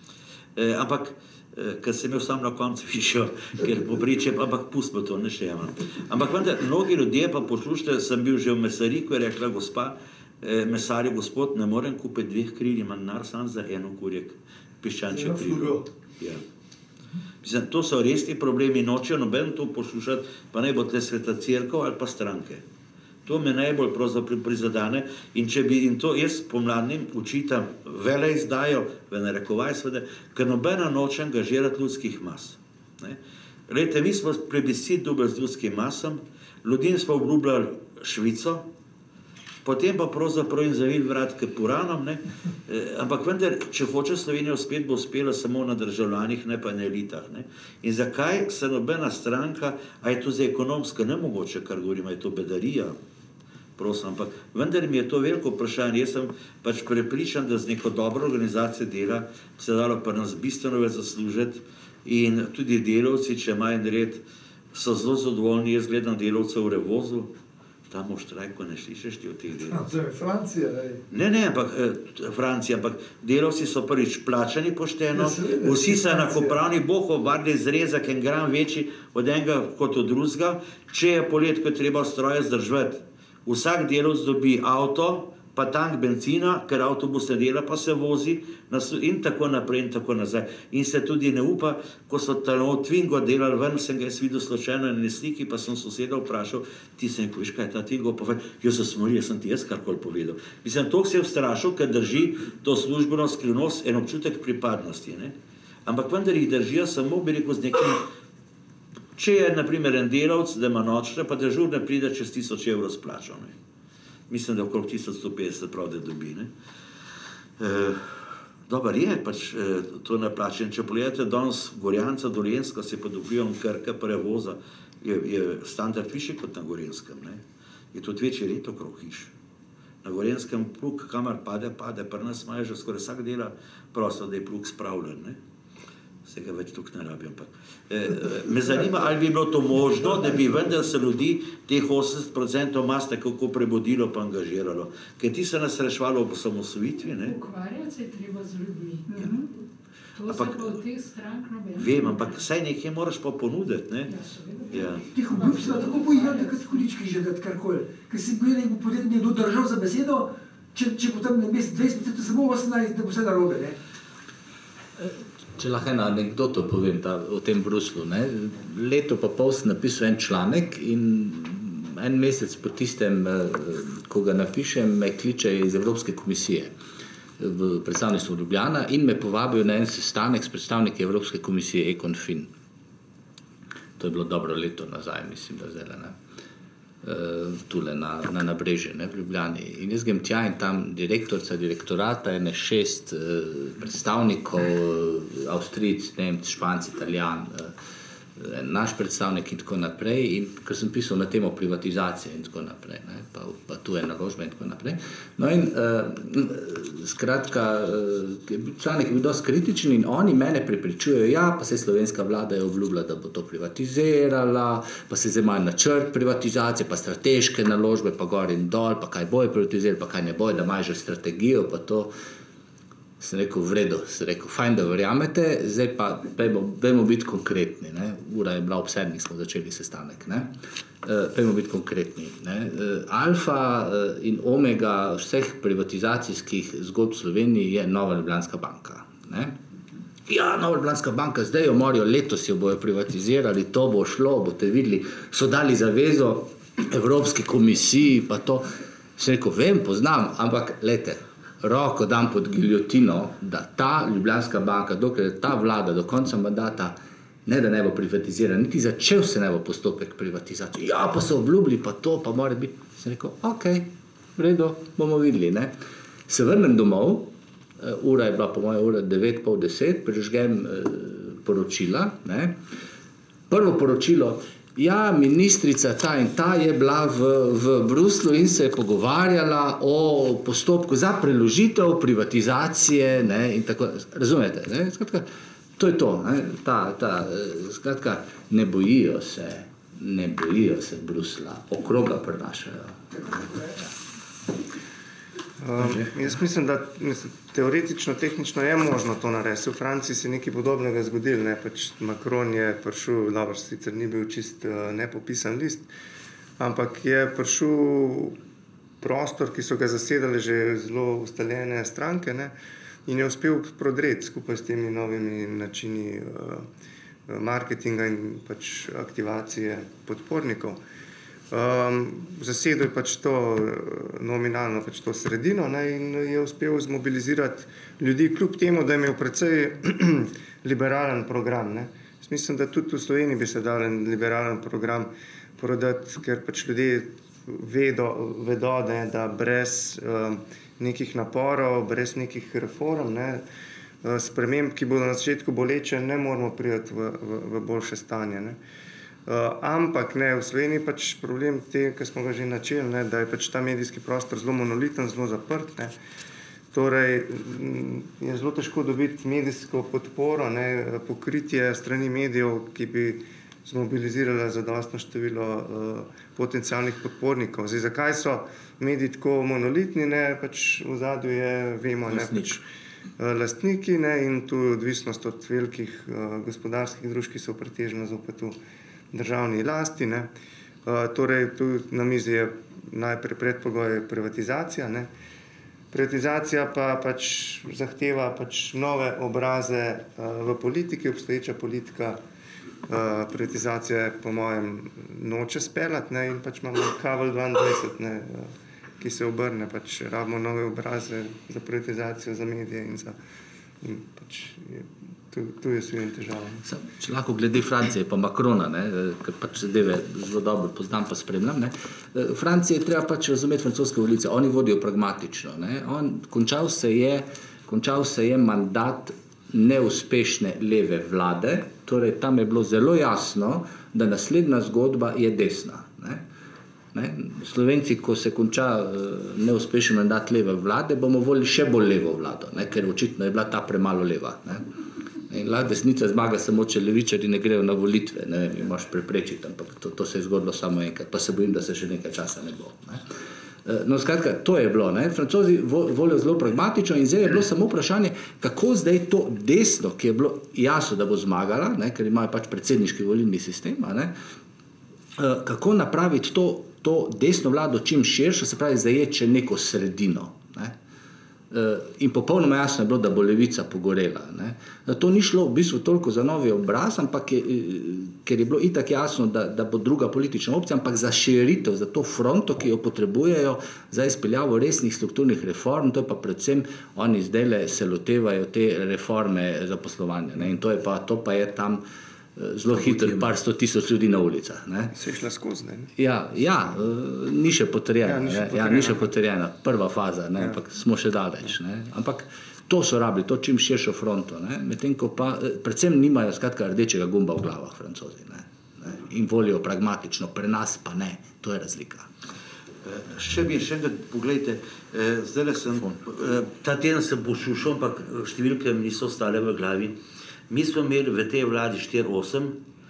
Ampak, ker sem imel sam na koncu višjo, ker popričem, ampak pustimo to, ne še imam. Ampak vendar, mnogi ljudje pa poslušajte, sem bil že v mesari, ko je rekla gospa, mesarju, gospod, ne morem kupiti 2 kril, imam denar sam za eno kurjek piščančje krilo. Ja. Mislim, to so resni problemi, nočejo noben to poslušati, pa naj bo tle Sveta Cerkev ali pa stranke. To me najbolj pravzaprav prizadane in če bi, in to jaz pomladnim učitam veleizdajo, v narekovaj seveda, ker nobena noče angažirati ljudskih mas. Glejte, mi smo plebiscit dobili z ljudskim masom, ljudem smo obljubljali Švico, potem pa pravzaprav in zavili vrat k Puranom, ampak vendar, če hoče Slovenija uspeti, bo uspela samo na državljanih, ne pa na elitah. In zakaj se nobena stranka, a je to za ekonomsko nemogoče, kar govorim, a je to bedarija, prosim, ampak vendar mi je to veliko vprašanje, jaz sem pač prepričan, da z neko dobro organizacijo dela se dalo pa nas bistveno več zaslužiti in tudi delavci, če imajo red, so zelo zadovoljni, jaz gledam delavcev v Revozu, tam v štrajku ne slišiš ti od teh delavcev. Francija, Ne, ampak Francija, ampak delavci so prvič plačani pošteno, vsi so enakopravni, boh obvarde zrezak en gram večji od enega kot od drugega, če je polet, ko je treba stroje zdržati, Vsak delavec dobi avto, pa tank benzina, ker avtobus ne dela, pa se vozi in tako naprej in tako nazaj. In se tudi ne upa, ko so tamo Twingo delali ven, sem ga jaz videl slučajno na sliki, pa sem soseda vprašal, ti se mi poveš, kaj je ta Twingo povedal? Jaz se smori, jaz sem ti karkoli povedal. Mislim, toliko se je vstrašil, ker drži to službeno skrivnost, en občutek pripadnosti. Ne? Ampak vendar jih držijo samo, bi rekel, z nekim, če je, na primer, en delavec, da ima nočne, pa dežurne pride čez 1000 evrov splačal. Ne? Mislim, da okrog 1150 prav, da dobi. Dobar je pač to naplačen. Če pogledate danes Gorjanca, Dolenjska, se pa dobijo Krka prevoza, je standard višji kot na Gorenskem. Ne? Je tudi večji red okrog hiš. Na Gorenskem plug, kamar pade, pri nas imajo že skoraj vsak dela prosto, da je plug spravljen. Ne? Vsega več tukaj ne rabi, ampak. Me zanima, ali bi bilo to možno, da bi vendar se ljudi teh 80% mas tako prebudilo pa angažiralo. Ker ti se nas rešvalo v samosvojitvi, ne? Ukvarjati se je treba z ljudmi. To ampak, se pa v teh strank nobeno. Vem, ampak saj nekaj moraš pa ponuditi, ne? Ja, seveda. Ja. Tih obljub se tako bojim, da kot količki že dati karkoli. Ker si bojim, da bo potem nekdo držal za besedo, če potem na mest 20%, samo 18, da bo vse narobe, ne? Če lahko eno anekdoto povem o tem Bruslu. Ne? Leto pa pol sem napisal en članek in en mesec po tistem, ko ga napišem, me kliče iz Evropske komisije v predstavništvu Ljubljana in me povabijo na en sestanek s predstavniki Evropske komisije Econfin. To je bilo dobro leto nazaj, mislim, da zdaj, ne? Tule na Nabrežju, ne, v Ljubljani. In jaz grem tja in tam direktorata, 6 predstavnikov, Avstrijci, Nemci, Španci, Italijan, naš predstavnik in tako naprej, in ker sem pisal na temo privatizacije in tako naprej, ne, pa tu je naložba in tako naprej. No in skratka, članek je bil dosti kritičen in oni mene prepričujejo, ja, pa se slovenska vlada je obljubila, da bo to privatizirala, pa se zdaj imajo načrt privatizacije, pa strateške naložbe, pa gor in dol, pa kaj bojo privatizirali, pa kaj ne bojo, da imajo že strategijo, pa to. Sem rekel, v redu, sem rekel, fajn, da verjamete, zdaj pa pejmo biti konkretni. Ne? Ura je bila ob 7, smo začeli sestanek. Ne? Pejmo biti konkretni. Ne? Alfa in omega vseh privatizacijskih zgodb v Sloveniji je Nova Ljubljanska banka. Ne? Ja, Nova Ljubljanska banka, zdaj jo morajo, letos jo bojo privatizirali, to bo šlo, boste videli, so dali zavezo Evropski komisiji, pa to. Sem rekel, vem, poznam, ampak lejte, roko dam pod giljotino, da ta Ljubljanska banka, dokler je ta vlada do konca mandata, ne da ne bo privatizirana, niti začel se ne bo postopek privatizacije. Ja, pa so obljubili, pa to, pa mora biti. Sem rekel, ok, v redu, bomo videli. Ne? Se vrnem domov, ura je bila po moje ura 9, pol 10, prižgem poročila. Ne? Prvo poročilo, ja, ministrica ta in ta je bila v Bruslu in se je pogovarjala o postopku za preložitev privatizacije, ne, in tako, razumete, ne, skratka, to je to, ne, skratka, ne bojijo se Brusla, okroga prenašajo. Jaz mislim, da teoretično, tehnično je možno to narediti. V Franciji se je nekaj podobnega zgodilo. Ne? Pač Macron je prišel, dobro, sicer ni bil čist nepopisan list, ampak je prišel prostor, ki so ga zasedali že zelo ustaljene stranke, ne? In je uspel prodreti skupaj s temi novimi načini marketinga in pač aktivacije podpornikov. Zasedel je pač to nominalno pač to sredino, ne, in je uspel zmobilizirati ljudi, kljub temu, da je imel precej liberalen program. Ne. Mislim, da tudi v Sloveniji bi se dal en liberalen program prodati, ker pač ljudje vedo, da brez nekih naporov, brez nekih reform, ne, sprememb, ki bodo na začetku boleče, ne moramo priti v boljše stanje. Ne. Ampak ne, v Sloveniji pač problem te, ki smo ga že načeli, ne, da je pač ta medijski prostor zelo monoliten, zelo zaprt. Ne. Torej, je zelo težko dobiti medijsko podporo, ne, pokritje strani medijev, ki bi zmobilizirala zadostno število potencialnih podpornikov. Zdaj, zakaj so mediji tako monolitni, ne, pač v zadju je, vemo, ne, pač lastniki, ne, in tu je odvisnost od velikih gospodarskih družb, ki so pretežno zopet v državni lasti, ne. Torej, tu na mizi je najprej predpogoj privatizacija, ne. Privatizacija pa pač zahteva pač nove obraze v politiki, obstoječa politika privatizacije po mojem noče speljati, ne, in pač imamo kabel 22, ne, ki se obrne, pač rabimo nove obraze za privatizacijo, za medije in pač tu je svojim težavam. Če lahko glede Francije pa Macrona, ne, ker pač zadeve zelo dobro poznam pa spremljam, ne. Francije je treba pač razumeti francoske volitve, oni vodijo pragmatično, ne. Končal se je mandat neuspešne leve vlade, torej tam je bilo zelo jasno, da naslednja zgodba je desna. Ne? Slovenci, ko se konča neuspešen mandat leve vlade, bomo volili še bolj levo vlado, ne? Ker očitno je bila ta premalo leva. Ne? In lahko desnica zmaga samo, če levičari ne grejo na volitve, ne vem, imaš preprečiti, ampak to se je zgodilo samo enkrat, pa se bojim, da se še nekaj časa ne bo. Ne? No, skratka, to je bilo. Ne? Francozi volijo zelo pragmatično in zdaj je bilo samo vprašanje, kako zdaj to desno, ki je bilo jasno, da bo zmagala, ne? Ker imajo pač predsedniški volilni sistem, ne? Kako napraviti to desno vlado čim širšo, se pravi zaječe neko sredino. Ne? In popolnoma jasno je bilo, da bo levica pogorela. Ne? To ni šlo v bistvu toliko za novi obraz, ampak ker je bilo itak jasno, da bo druga politična opcija, ampak za širitev, za to fronto, ki jo potrebujejo za izpeljavo resnih strukturnih reform, to je pa predvsem oni zdajle se lotevajo te reforme zaposlovanja. Ne? In to pa je tam zelo hitro, par 100 tisoč ljudi na ulicah. Ne? Se je šla skozi, ne? Ja, ni še potrjena. Ni še potrjena. Prva faza, ne? Ampak smo še daleč. Ne? Ampak to so rabili, to čim širšo fronto. Ne? Medtem ko pa predvsem nimajo skratka rdečega gumba v glavah Francozi. Ne? In volijo pragmatično, pri nas pa ne. To je razlika. Še enkrat pogledajte, zdaj sem, ta teden sem poslušal, ampak številke mi niso ostale v glavi. Mi smo imeli v tej vladi 4-8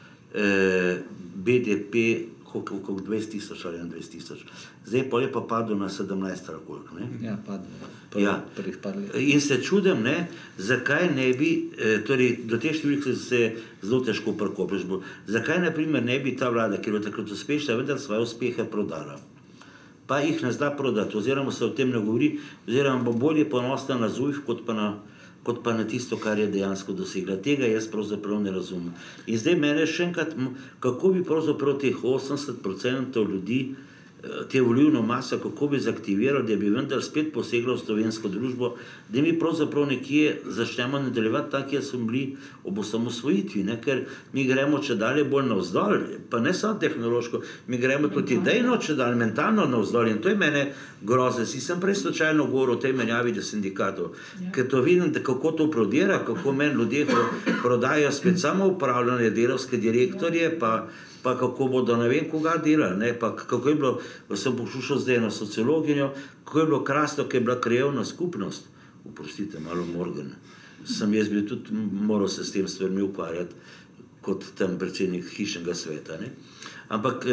BDP, koliko 20 tisoč ali 21 tisoč. Zdaj pa je pa padlo na 17 ali koliko. Ne? Ja, padlo. Prvih par let. In se čudem, ne, zakaj ne bi, torej do te številke se zelo težko prikopiš, zakaj na primer ne bi ta vlada, ker je takrat uspešna, vendar svoje uspehe prodala. Pa jih ne zna prodati, oziroma se o tem ne govori, oziroma bo bolje ponosna na ZUJF, kot pa na tisto, kar je dejansko dosegla. Tega jaz pravzaprav ne razumem. In zdaj mene še enkrat, kako bi pravzaprav teh 80% ljudi, te volilno maso, kako bi zaktivirali, da bi vendar spet posegla v slovensko družbo, da mi pravzaprav nekje začnemo nadaljevati tak, kjer smo bili ob osamosvojitvi, ne? Ker mi gremo če dalje bolj navzdolj, pa ne samo tehnološko, mi gremo tudi idejno če dalje, mentalno navzdolj in to je mene grozno. Si sem prej slučajno govoril o tej menjavi do sindikatov, ker to vidim, da kako to prodira, kako meni ljudje prodajajo spet samo upravljanje delavske direktorje, pa kako bodo ne vem koga delali, ne, pa kako je bilo, sem poslušal zdaj eno sociologinjo, kako je bilo krasno, ko je bila krajevna skupnost, oprostite, malo Morgan, sem jaz bil tudi, moral se s tem stvarmi ukvarjati, kot tam predsednik hišnega sveta, ne. Ampak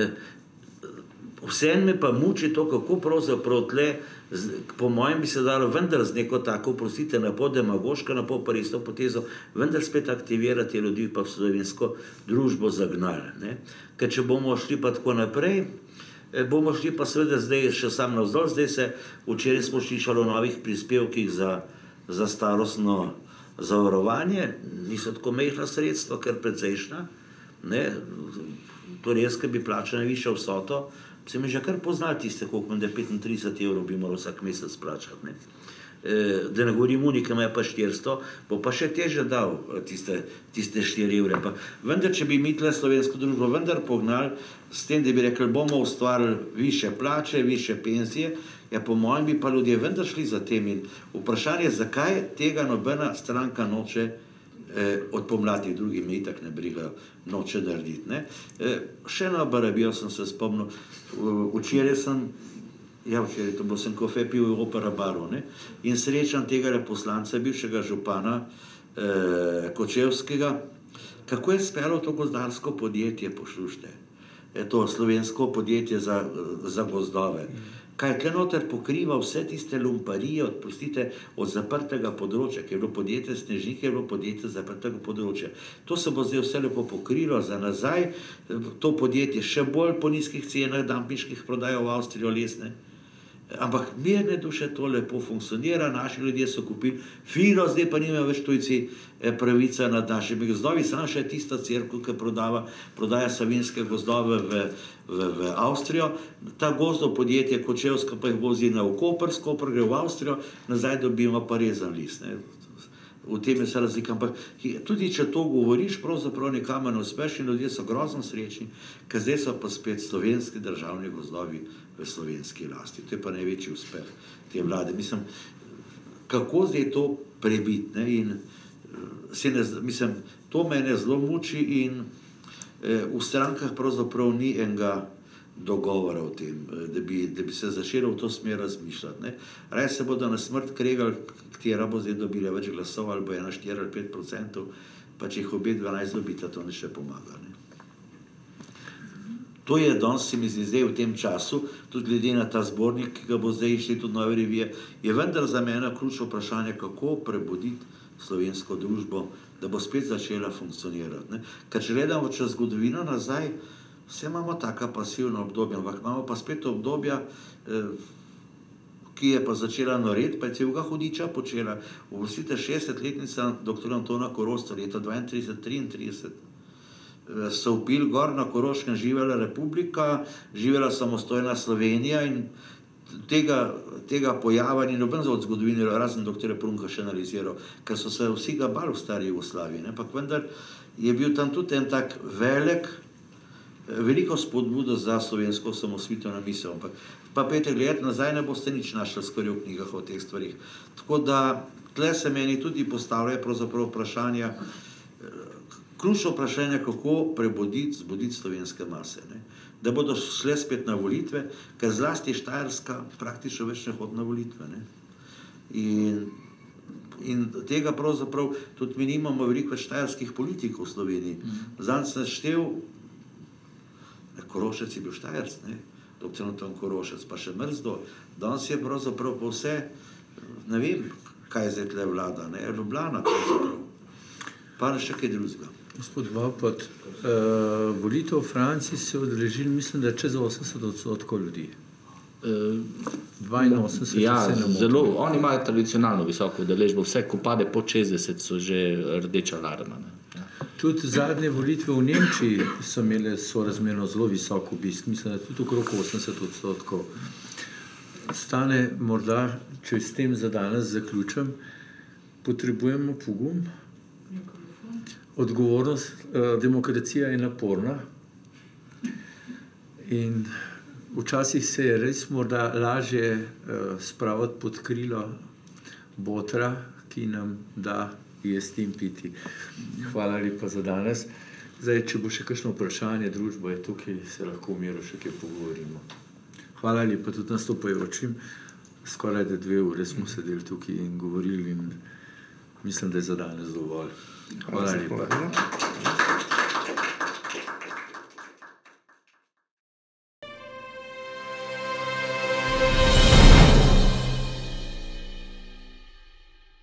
vseeno me pa muči to, kako pravzaprav tle, po mojem bi se dalo vendar z neko tako, oprostite, na pol demagoško, na pol pa resno potezo, vendar spet aktivirati ljudi pa v slovensko družbo zagnali. Ne? Ker če bomo šli pa tako naprej, bomo šli pa seveda zdaj še sam navzdol, včeraj smo slišali o novih prispevkih za starostno zavarovanje, niso tako mehna sredstva, ker precejšna, ne? Torej jaz, ki bi plačal najvišjo vsoto, se mi že kar poznali tiste, koliko da 35 evrov bi moral vsak mesec plačati. Ne? Da ne govorim unika, imajo pa 400, bo pa še teže dal tiste 4 evre. Pa vendar, če bi mi tle slovensko družbo vendar pognali s tem, da bi rekli, bomo ustvarili više plače, više penzije, ja po mojem bi pa ljudje vendar šli za tem. In vprašanje, zakaj tega nobena stranka noče od pomladi, drugi me itak ne brigajo, noče narediti. Ne? Še na Barabijo sem se spomnil, včeraj to bilo sem kofe pil v Opera baru, ne? In srečam tega poslanca, bivšega župana Kočevskega, kako je speljalo to gozdarsko podjetje, poslušajte, to slovensko podjetje za gozdove. kaj tle noter pokriva vse tiste lumparije, odpustite, od zaprtega področja, ki je bilo podjetje Snežnik, je bilo podjetje zaprtega področja. To se bo zdaj vse lepo pokrilo za nazaj, to podjetje še bolj po nizkih cenah dampinških prodajo v Avstrijo lesne. Ampak mirne duše to lepo funkcionira, naši ljudje so kupili fino, zdaj pa nimajo več tujci pravica nad našimi gozdovi, samo še tista cerkev, ki prodaja savinske gozdove v Avstrijo. Ta gozdov podjetje Kočevska pa jih vozi na Koper, s Koper gre v Avstrijo, nazaj dobimo pa rezan list. V tem je se razlika. Ampak tudi če to govoriš, pravzaprav nekam ne uspeš in ljudje so grozno srečni, ker zdaj so pa spet slovenski državni gozdovi v slovenski lasti. To je pa največji uspeh te vlade. Mislim, kako zdaj to prebiti, ne? In mislim, to mene zelo muči in v strankah pravzaprav ni enega dogovora o tem, da bi se začelo v to smer razmišljati. Ne? Raje se bodo na smrt kregali, katera bo zdaj dobila več glasov, ali bo 1, 4 ali 5%, pa če jih obe 12 dobita, to ne še pomaga. Ne? To je danes, se mi zdi, zdaj v tem času, tudi glede na ta zbornik, ki ga bo zdaj išli tudi nove revije, je vendar za mene ključno vprašanje, kako prebuditi slovensko družbo, da bo spet začela funkcionirati. Ne? Ker če gledamo čez zgodovino nazaj, vse imamo taka pasivna obdobja, ampak imamo pa spet obdobja, ki je pa začela noreti, pa je celega hudiča počela. Uvrstite 60-letnica dr. Antona Korošca, leta 32-33, so vpili gor na Koroškem živela republika, živela samostojna Slovenija in tega pojava ni noben od zgodovine, razen dr. Prunka še analiziral, ker so se vsi ga bali v stari Jugoslaviji. Ampak vendar je bil tam tudi en tak veliko spodbudo za slovensko osamosvojitveno misel. Pa pejte gledati nazaj, ne boste nič našli skoraj v knjigah o teh stvarih. Tako da tle se meni tudi postavljajo pravzaprav vprašanja, ključno vprašanje, kako zbuditi slovenske mase. Ne? Da bodo šle spet na volitve, ker zlasti Štajerska praktično več ne hodi na volitve. Ne? In tega pravzaprav tudi mi nimamo veliko več štajerskih politikov v Sloveniji. Zdaj sem štev, Korošec je bil Štajerc, dr. Anton Korošec, pa še Mrzdo. Danes je pravzaprav pa vse, ne vem, kaj je zdaj tle vlada, Ljubljana pravzaprav, pa še kaj drugega. Gospod Vapot, volitev v Franciji se odrežili, mislim, da čez 80% ljudi. 82%. Ja, zelo, oni imajo tradicionalno visoko udeležbo, vse, ko pade po 60, so že rdeča alarma. Tudi zadnje volitve v Nemčiji so imele sorazmerno zelo visok obisk, mislim, da tudi okrog 80%. Stane morda, če s tem za danes zaključim, potrebujemo pogum, odgovornost, demokracija je naporna in včasih se je res morda lažje spraviti pod krilo botra, ki nam da jesti in piti. Hvala lepa za danes. Zdaj, če bo še kakšno vprašanje, družba je tukaj, se lahko v miru še kaj pogovorimo. Hvala lepa tudi nastopajočim. Skoraj 2 ure smo sedeli tukaj in govorili in mislim, da je za danes dovolj. Hvala lepa.